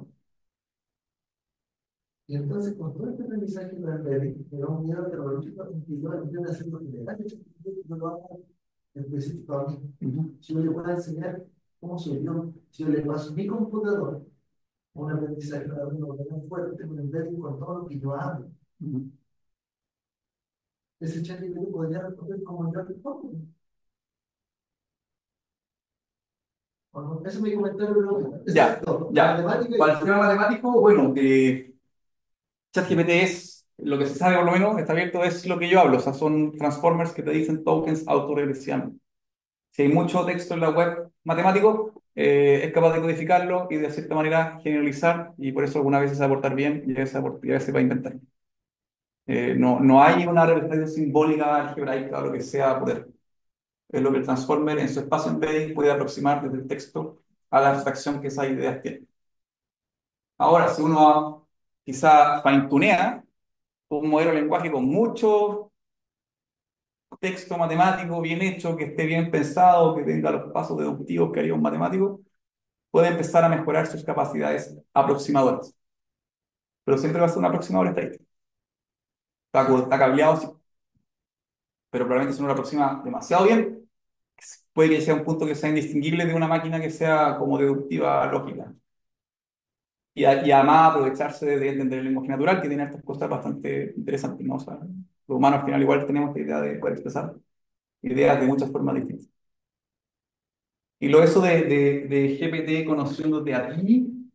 Y entonces, con todo este aprendizaje de la red, me da un miedo terrorífico en que yo entienda hacer lo que le da, yo lo hago específico a mí. Si yo le puedo enseñar cómo soy yo, si yo le paso mi computador, un aprendizaje para uno tan fuerte, aprender con todo lo que yo hago. Ese chat que yo podría responder como yo respondo. Bueno, ese es mi comentario, pero Ya, exacto. La ya. matemática Para y el tema matemático, bueno, eh, ChatGPT es, lo que se sabe por lo menos, está abierto, es lo que yo hablo. O sea, son transformers que te dicen tokens autorregresianos. Si hay mucho texto en la web matemático, eh, es capaz de codificarlo y de cierta manera generalizar, y por eso algunas veces va a aportar bien y a veces, aport- y a veces va a inventar. Eh, no, no hay una representación simbólica, algebraica o lo que sea poder. Es lo que el transformer en su espacio embedding puede aproximar desde el texto a la abstracción que esas ideas tienen. Ahora, si uno quizá fine-tunea un modelo de lenguaje con mucho texto matemático bien hecho, que esté bien pensado, que tenga los pasos deductivos que haría un matemático, puede empezar a mejorar sus capacidades aproximadoras. Pero siempre va a ser un aproximador estadístico. Está, co- está cableado, sí, pero probablemente si uno lo aproxima demasiado bien, puede que sea un punto que sea indistinguible de una máquina que sea como deductiva lógica. Y, a- y además aprovecharse de, de entender el lenguaje natural, que tiene estas cosas bastante interesantes, ¿no? O sea, los humanos al final igual tenemos esta idea de poder expresar ideas de muchas formas distintas. Y lo eso de, de, de G P T conociéndote a ti,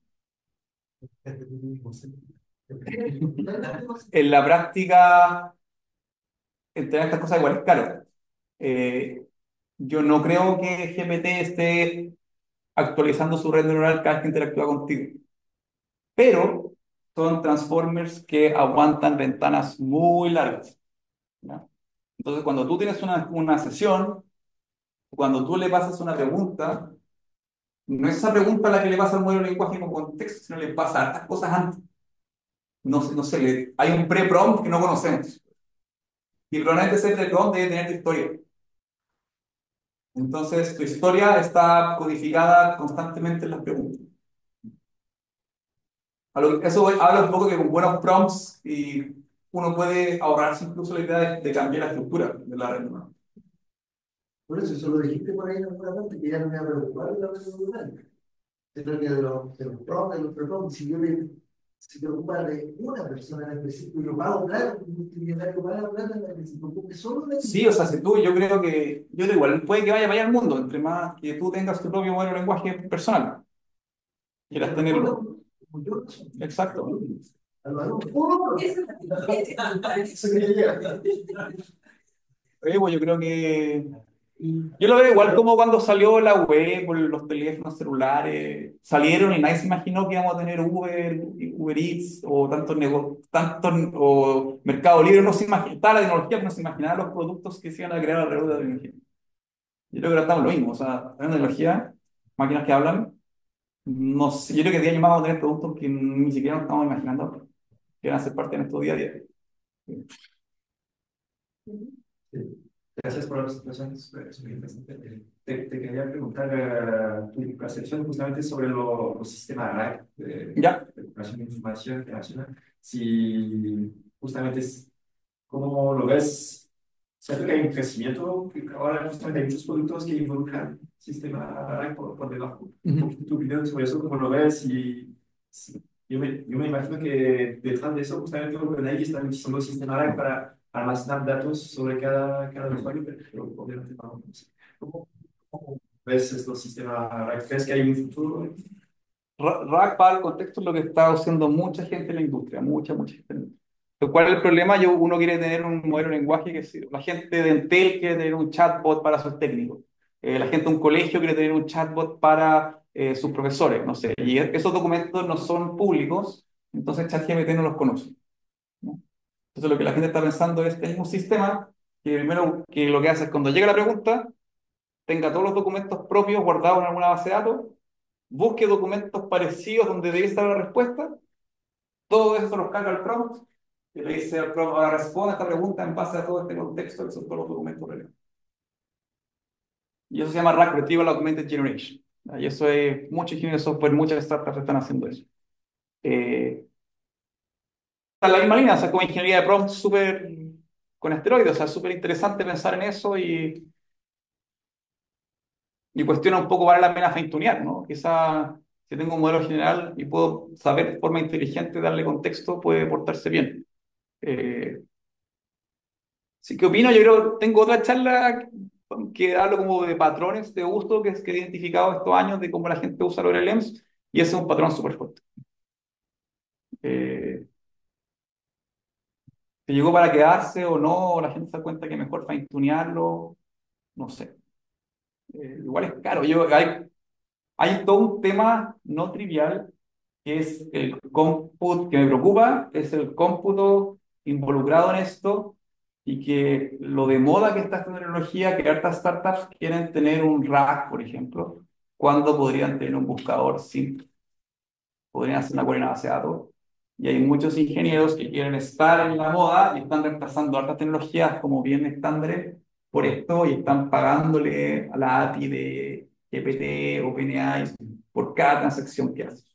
en la práctica, entre estas cosas igual es caro. Eh, yo no creo que G P T esté actualizando su red neuronal cada vez que interactúa contigo, pero son transformers que aguantan ventanas muy largas, ¿ya? Entonces, cuando tú tienes una, una sesión, cuando tú le pasas una pregunta, no es esa pregunta la que le pasa al modelo de lenguaje con contexto, sino le pasa hartas cosas antes. No, sé- no sé, le- hay un pre-prompt que no conocemos. Y probablemente ese pre-prompt debe tener tu historia. Entonces, tu historia está codificada constantemente en las preguntas. A lo- Eso habla un poco que con buenos prompts y uno puede ahorrarse incluso la idea de, de cambiar la estructura de la red neuronal. por eso, eso lo dijiste por ahí en alguna parte, que ya no me va a preocupar la red neuronal. Se trata de los, de los pros, de los pre-pros. Si yo me se preocupa de una persona en específico y lo pago, claro, un multimillonario paga plata para que se preocupe solo de eso. Sí, o sea, si tú, yo creo que, yo creo igual, puede que vaya para allá al mundo, entre más que tú tengas tu propio modelo de lenguaje personal, Y que quieras responda tenerlo. como, como yo razón. Exacto. Álvaro, ¡oh! Eso quería llegar. Eh, pues yo creo que yo lo veo igual como cuando salió la web, o los teléfonos celulares, salieron y nadie se imaginó que íbamos a tener Uber, Uber Eats o tantos negocios, tantos, o Mercado Libre, no se imaginaba, estaba la tecnología, pero no se imaginaba los productos que se iban a crear alrededor de la tecnología. Yo creo que ahora estamos lo mismo, o sea, hay una tecnología, máquinas que hablan, no sé, yo creo que de año más vamos a tener productos que ni siquiera nos estamos imaginando que van a ser parte de nuestro día a día. Sí. Gracias por la presentación, es súper súper interesante. Te, te quería preguntar eh, tu percepción justamente sobre lo- los sistemas R A C, de Ya, recuperación de información internacional. Si justamente es, ¿cómo lo ves? Siento que hay un crecimiento, que ahora justamente hay muchos productos que involucran sistema R A C por, por debajo. Un ujú. poquito tu opinión sobre eso, ¿cómo lo ves? Y, si- yo me, yo me imagino que detrás de eso justamente OpenAI está utilizando el sistema R A C para almacenar datos sobre cada, cada usuario, pero obviamente no. ¿Cómo, cómo ves estos sistemas R A C? ¿Crees que hay un futuro? Ra- Rack, para el contexto, es lo que está haciendo mucha gente en la industria, mucha, mucha gente en la industria. Lo cual es el problema, yo, uno quiere tener un modelo de lenguaje que si- la gente de Entel quiere tener un chatbot para sus técnicos. Eh, la gente de un colegio quiere tener un chatbot para eh, sus profesores, no sé. Y e- esos documentos no son públicos, entonces ChatGPT no los conoce, ¿no? Entonces lo que la gente está pensando es tener un sistema que primero que lo que hace es cuando llega la pregunta, tenga todos los documentos propios guardados en alguna base de datos, busque documentos parecidos donde debe estar la respuesta, todo eso lo carga al prompt y le dice al prompt, ahora responde a esta pregunta en base a todo este contexto, que son todos los documentos relevantes. Y eso se llama R A C, Retrieval Augmented Generation. Y eso es, muchos ingenieros de software, muchas startups están haciendo eso. Eh, está en la misma línea, o sea, como ingeniería de prompt súper con esteroides, o sea, súper interesante pensar en eso y, y cuestiona un poco, vale la pena fine-tunear, ¿no? Quizá si tengo un modelo general y puedo saber de forma inteligente darle contexto, puede portarse bien. Eh, sí, ¿qué opino? Yo creo, tengo otra charla que hablo como de patrones de uso que, es, que he identificado estos años de cómo la gente usa los L L Ms y ese es un patrón súper fuerte. Eh, si llegó para quedarse o no, o la gente se da cuenta que mejor fine-tunearlo, no sé. Eh, igual es caro. Yo, hay, hay todo un tema no trivial que es el cómputo, que me preocupa, es el cómputo involucrado en esto y que lo de moda que está esta tecnología, que hartas startups quieren tener un rack, por ejemplo, cuando podrían tener un buscador simple, podrían hacer una buena base de datos. Y hay muchos ingenieros que quieren estar en la moda y están reemplazando otras tecnologías como bien estándares por esto y están pagándole a la A P I de G P T, OpenAI, por cada transacción que hace.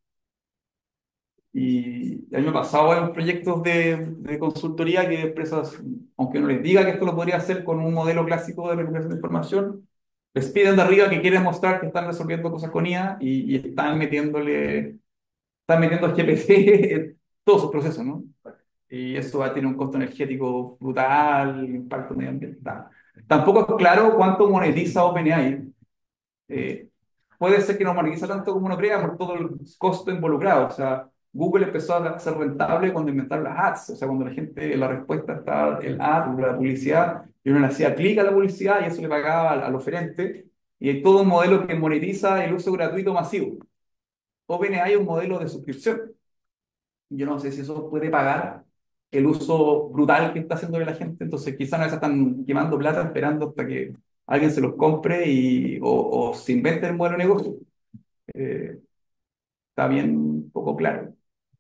Y a mí me ha pasado en proyectos de, de consultoría que empresas, aunque no les diga que esto lo podría hacer con un modelo clásico de recuperación de información, les piden de arriba que quieren mostrar que están resolviendo cosas con I A y, y están metiéndole, están metiendo G P T en todos sus procesos, ¿no? Y eso va a tener un costo energético brutal, impacto medioambiental. Tampoco es claro cuánto monetiza OpenAI. Eh, puede ser que no monetiza tanto como uno crea por todo el costo involucrado. O sea, Google empezó a ser rentable cuando inventaron las ads. O sea, cuando la gente, la respuesta estaba el ad, la publicidad, y uno le hacía clic a la publicidad y eso le pagaba al, al oferente. Y hay todo un modelo que monetiza el uso gratuito masivo. OpenAI es un modelo de suscripción. Yo no sé si eso puede pagar el uso brutal que está haciendo la gente. Entonces, quizás no se están quemando plata esperando hasta que alguien se los compre y, o, o se invente el modelo de negocio. Eh, está bien poco claro.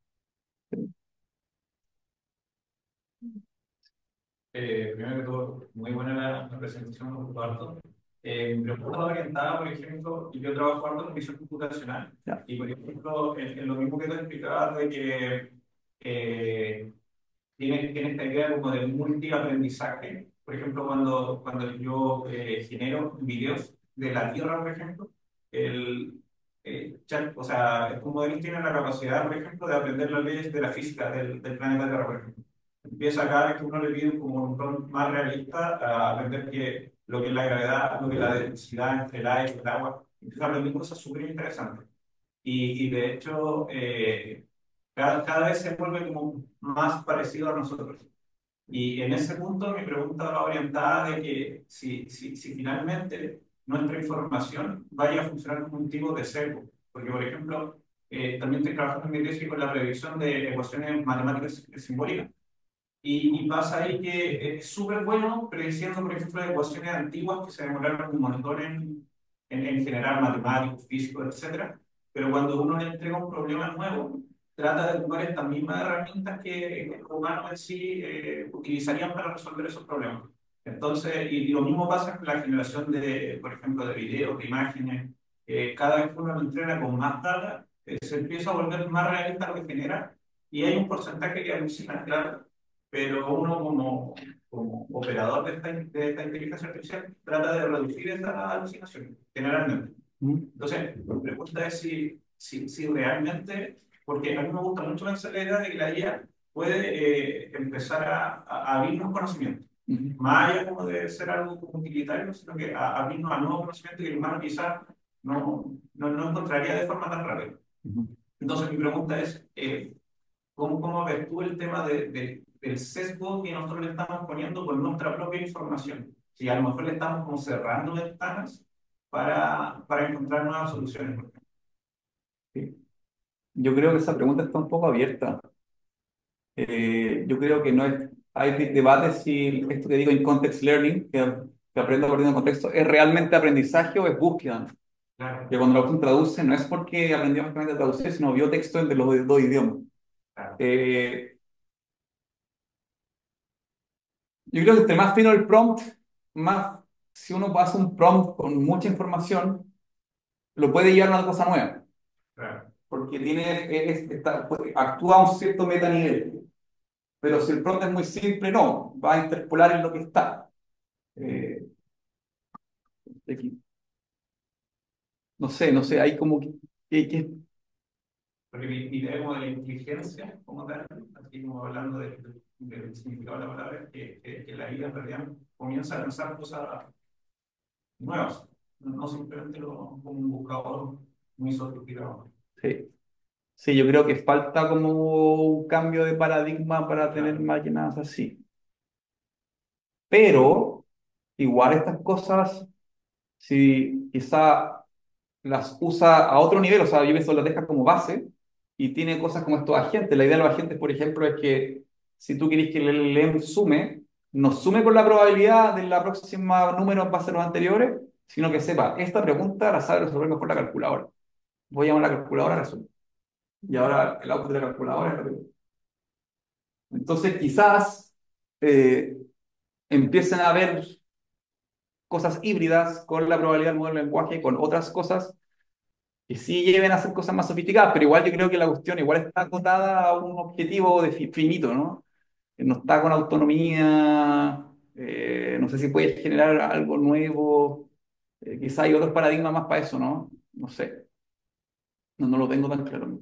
Eh, primero que todo, muy buena la, la presentación por tu parte. Eh, mi pregunta va orientada, por ejemplo, y yo trabajo harto en visión computacional, Ya. y por ejemplo, en, en lo mismo que te explicabas de que eh, tiene, tiene esta idea como de multiaprendizaje. Por ejemplo, cuando, cuando yo eh, genero videos de la Tierra, por ejemplo, el eh, chat, o sea, estos modelos tienen la capacidad, por ejemplo, de aprender las leyes de la física del, del planeta Tierra, por ejemplo. Empieza cada vez que uno le pide como un tono más realista a aprender que lo que es la gravedad, lo que es la densidad entre el aire y el agua, empieza a aprender cosas súper interesantes. Y, y de hecho, eh, Cada, cada vez se vuelve como más parecido a nosotros. Y en ese punto mi pregunta va orientada de que si, si, si finalmente nuestra información vaya a funcionar como un tipo de sesgo. Porque, por ejemplo, eh, también estoy trabajando en mi tesis con la revisión de ecuaciones matemáticas simbólicas. Y, y pasa ahí que es súper bueno prediciendo, por ejemplo, ecuaciones antiguas que se demoraron un montón en, en, en generar matemáticos, físicos, etcétera. Pero cuando uno le entrega un problema nuevo, trata de ocupar estas mismas herramientas que, que los humanos en sí eh, utilizarían para resolver esos problemas. Entonces, y, y lo mismo pasa con la generación de, por ejemplo, de videos, de imágenes. Eh, cada vez que uno lo entrena con más data, eh, se empieza a volver más realista lo que genera. Y hay un porcentaje que alucina, claro, pero uno como, como operador de esta, de esta inteligencia artificial trata de reducir esa alucinación, generalmente. Mm. Entonces, mi pregunta es si, si, si realmente, porque a mí me gusta mucho pensar la idea de que la I A puede eh, empezar a, a, a abrirnos conocimientos, Ujú. más allá como de ser algo como utilitario, sino que a, abrirnos a nuevos conocimientos que el humano quizás no, no, no encontraría de forma tan rápida. Ujú. Entonces, mi pregunta es, eh, ¿cómo, cómo ves tú el tema de, de- del sesgo que nosotros le estamos poniendo con nuestra propia información? Si a lo mejor le estamos como cerrando ventanas para, para encontrar nuevas soluciones. Sí. Yo creo que esa pregunta está un poco abierta. Eh, yo creo que no es, hay de- debates si esto que digo en context learning, que, que aprendo aprendiendo en contexto, es realmente aprendizaje o es búsqueda. Claro, Que cuando la cuestión traduce no es porque aprendió realmente a traducir, sino vio texto entre los dos idiomas. claro, Eh, yo creo que entre más fino el prompt, más si uno hace un prompt con mucha información, lo puede llevar a una cosa nueva, claro. porque tiene, es- está- pues, actúa a un cierto metanivel. Pero si el prompt es muy simple, no, va a interpolar en lo que está. Eh, aquí. No sé, no sé, hay como que, que- que- Porque mi, mi idea como de la inteligencia, como tal, así como hablando de- de- del significado de la palabra, es que, que, que la vida en realidad comienza a pensar cosas nuevas, no, no simplemente lo- como un buscador muy sofisticado. sí. Sí, yo creo que falta como un cambio de paradigma para tener Claro, máquinas así. Pero igual estas cosas, si quizá las usa a otro nivel, o sea, yo pienso las deja como base y tiene cosas como estos agentes. La idea de los agentes, por ejemplo, es que si tú querés que el LEM sume, no sume con la probabilidad de la próxima número va a ser los anteriores, sino que sepa, esta pregunta la sabe resolver mejor la calculadora. Voy a llamar a la calculadora a resolver. Y ahora el output de la calculadora es la pregunta. Entonces, quizás eh, empiecen a haber cosas híbridas con la probabilidad del modelo de lenguaje, con otras cosas que sí lleven a hacer cosas más sofisticadas, pero igual yo creo que la cuestión igual está acotada a un objetivo de fi- finito, ¿no? No está con autonomía, eh, no sé si puede generar algo nuevo, eh, quizá hay otros paradigmas más para eso, ¿no? No sé, no, no lo tengo tan claro.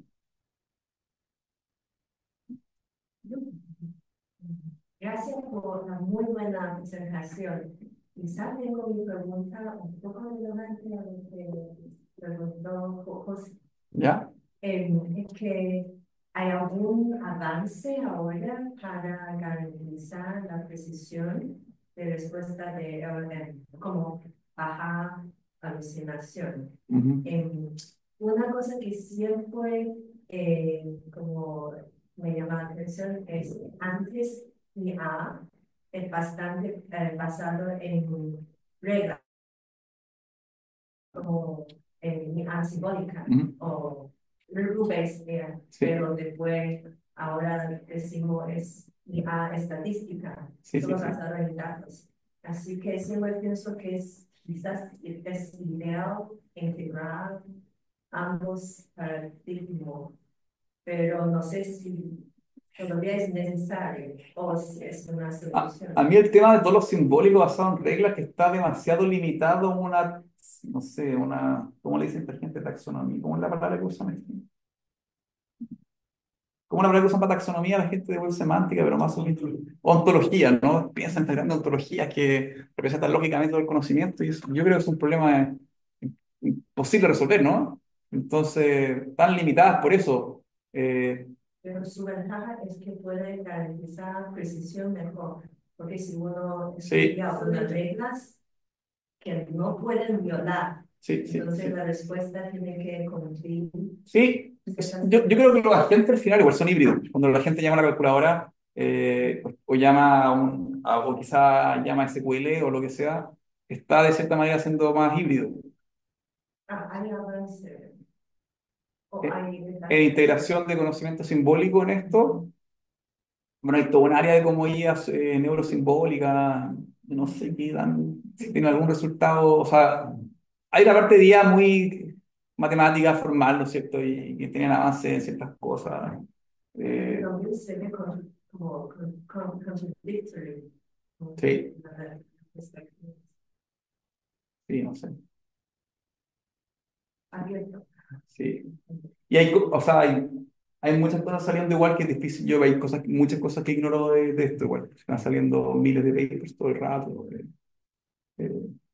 Gracias por una muy buena presentación. Quizá tengo mi pregunta un poco relevante a lo que preguntó José. ¿Ya? Eh, es que hay algún avance ahora para garantizar la precisión de respuesta de L L M, como baja alucinación. Ujú. Em, una cosa que siempre eh, como me llama la atención es antes I A es bastante eh, basado en reglas como en I A simbólica Ujú. o Rubens, era, Sí, pero después ahora decimos es I A estadística, sí, sí, todo sí. basado en datos. Así que siempre pienso que es quizás es ideal integrar ambos paradigmas, pero no sé si todavía es necesario o si es una A, a solución. mí el tema de todo lo simbólico basado en reglas que está demasiado limitado a una, no sé, una, ¿cómo le dicen esta gente? Taxonomía, ¿cómo es la palabra que usan aquí? ¿Cómo la palabra que usan para taxonomía la gente de web semántica, pero más sobre ontología, ¿no? Piensan en estas grandes ontologías que representan lógicamente todo el conocimiento y eso, yo creo que es un problema imposible de resolver, ¿no? Entonces, tan limitadas por eso. Eh, pero su ventaja es que puede garantizar precisión mejor, porque si uno Sí, estudia unas reglas que no pueden violar, sí, sí, entonces sí. la respuesta tiene que cumplir Sí, pues, ciertas yo, yo creo que los reglas. agentes al final igual son híbridos. Cuando la gente llama a la calculadora eh, o llama a un, a- o quizá llama a S Q L o lo que sea, está de cierta manera siendo más híbrido. Ah, hay avance, o Eh, hay en detalles. integración de conocimiento simbólico en esto, bueno, hay toda un área de como I As eh, neurosimbólica, no sé qué dan, si tiene algún resultado, o sea, hay la parte de I A muy matemática formal, ¿no es cierto? Y que tienen avance en ciertas cosas. Eh, Pero mí se ve con- como con- con- contradictory con sí, la perspectiva sí, no sé. abierta. Sí. Y hay, co- o sea, hay, hay muchas cosas saliendo igual que es difícil. Yo hay cosas, muchas cosas que ignoro de, de esto igual. Están saliendo miles de papers todo el rato. eh, eh,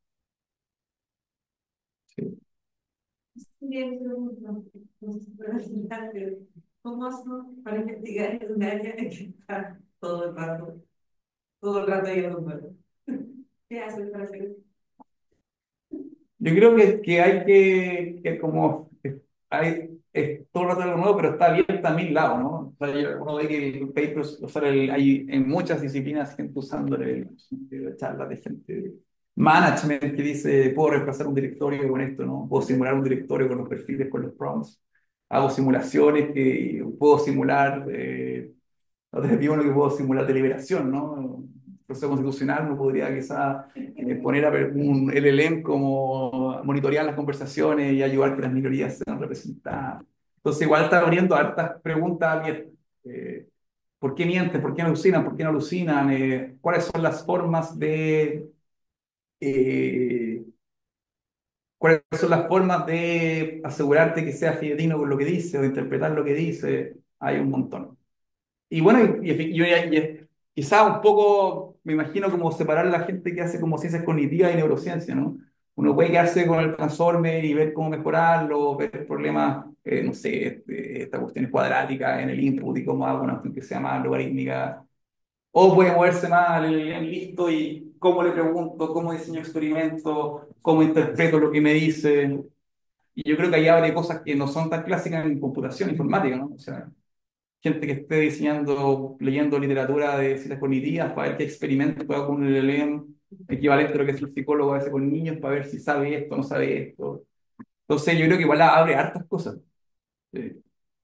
sí. Bien, no, no se puede explicar, pero ¿cómo hacemos para investigar en un área en que está todo el rato, todo el rato ahí a número? ¿Qué haces para hacer eso? Yo creo que, que hay que, que como eh, hay es todo el rato algo nuevo, pero está abierta a mil lados, ¿no? O sea, yo- uno ve que el papers, o sea, el- hay en muchas disciplinas gente usando el, el- charlas de gente de management que dice, puedo reemplazar un directorio con esto, ¿no? Puedo simular un directorio con los perfiles, con los prompts. Hago simulaciones que puedo simular. Eh, entonces, digo uno que puedo simular deliberación, ¿no? El proceso constitucional no podría quizá eh, poner a ver un L L M como monitorear las conversaciones y ayudar que las minorías sean representadas. Entonces, igual está abriendo hartas preguntas abiertas. Eh, ¿por qué mienten? ¿Por qué no alucinan? ¿Por qué no alucinan? Eh, ¿cuáles son las formas de... eh, ¿cuáles son las formas de asegurarte que sea fidedigno con lo que dice o de interpretar lo que dice? Hay un montón. Y bueno, y, y- yo ya- ya- quizá un poco, me imagino como separar a la gente que hace como ciencias cognitivas y neurociencia, ¿no? Uno puede quedarse con el Transformer y ver cómo mejorarlo, ver problemas, eh, no sé, este, estas cuestiones cuadráticas en el input y cómo hago una cuestión que sea más logarítmica. O puede moverse más al listo y cómo le pregunto, cómo diseño experimento, cómo interpreto lo que me dice. Y yo creo que ahí abre cosas que no son tan clásicas en computación informática, ¿no? O sea, gente que esté diseñando, leyendo literatura de ciencias cognitivas para ver qué experimentos puede hacer con un L L M, equivalente a lo que es el psicólogo a veces con niños, para ver si sabe esto o no sabe esto. Entonces yo creo que igual abre hartas cosas. Sí,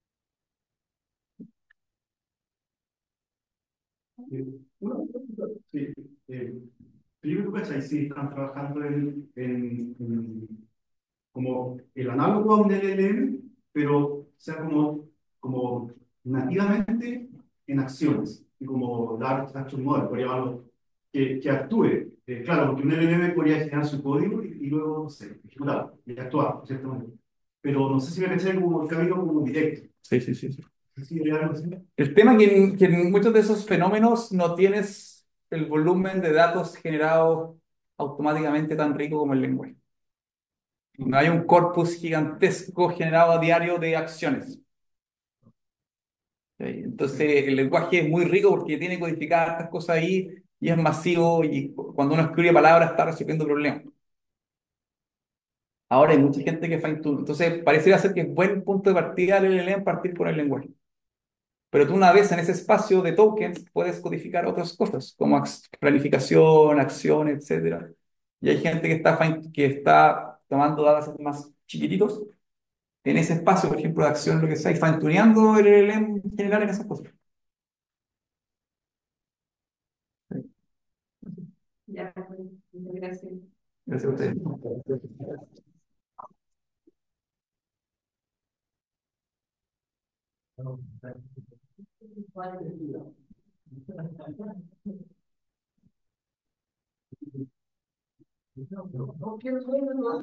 Eh, una pregunta, sí, eh, yo creo que ¿cachai? Sí, están trabajando en, en, en como el análogo a un L L M, pero sea como, como nativamente en acciones, y como Large Action Model, por llamarlo, que, que actúe. Eh, claro, porque un L L M podría generar su código y, y luego, no sé, ejecutarlo y actuar, de cierta manera. Pero no sé si me pensé como el camino como directo. sí, sí, sí, sí. No sé si hay algo así. El tema es que, en- que en muchos de esos fenómenos no tienes el volumen de datos generados automáticamente tan rico como el lenguaje. No hay un corpus gigantesco generado a diario de acciones. ¿Sí? Entonces, el lenguaje es muy rico porque tiene codificadas estas cosas ahí y es masivo y cuando uno escribe palabras está resolviendo problemas. Ahora hay mucha gente que fine tune. Entonces, pareciera ser que es buen punto de partida el L L M partir por el lenguaje. Pero tú una vez en ese espacio de tokens puedes codificar otras cosas, como ac- planificación, acción, etcétera. Y hay gente que está, fine- que está tomando datos más chiquititos en ese espacio, por ejemplo, de acción, lo que sea, y fine-tuneando el L L M en general en esas cosas. Sí. Ya, pues, gracias. Gracias a ustedes.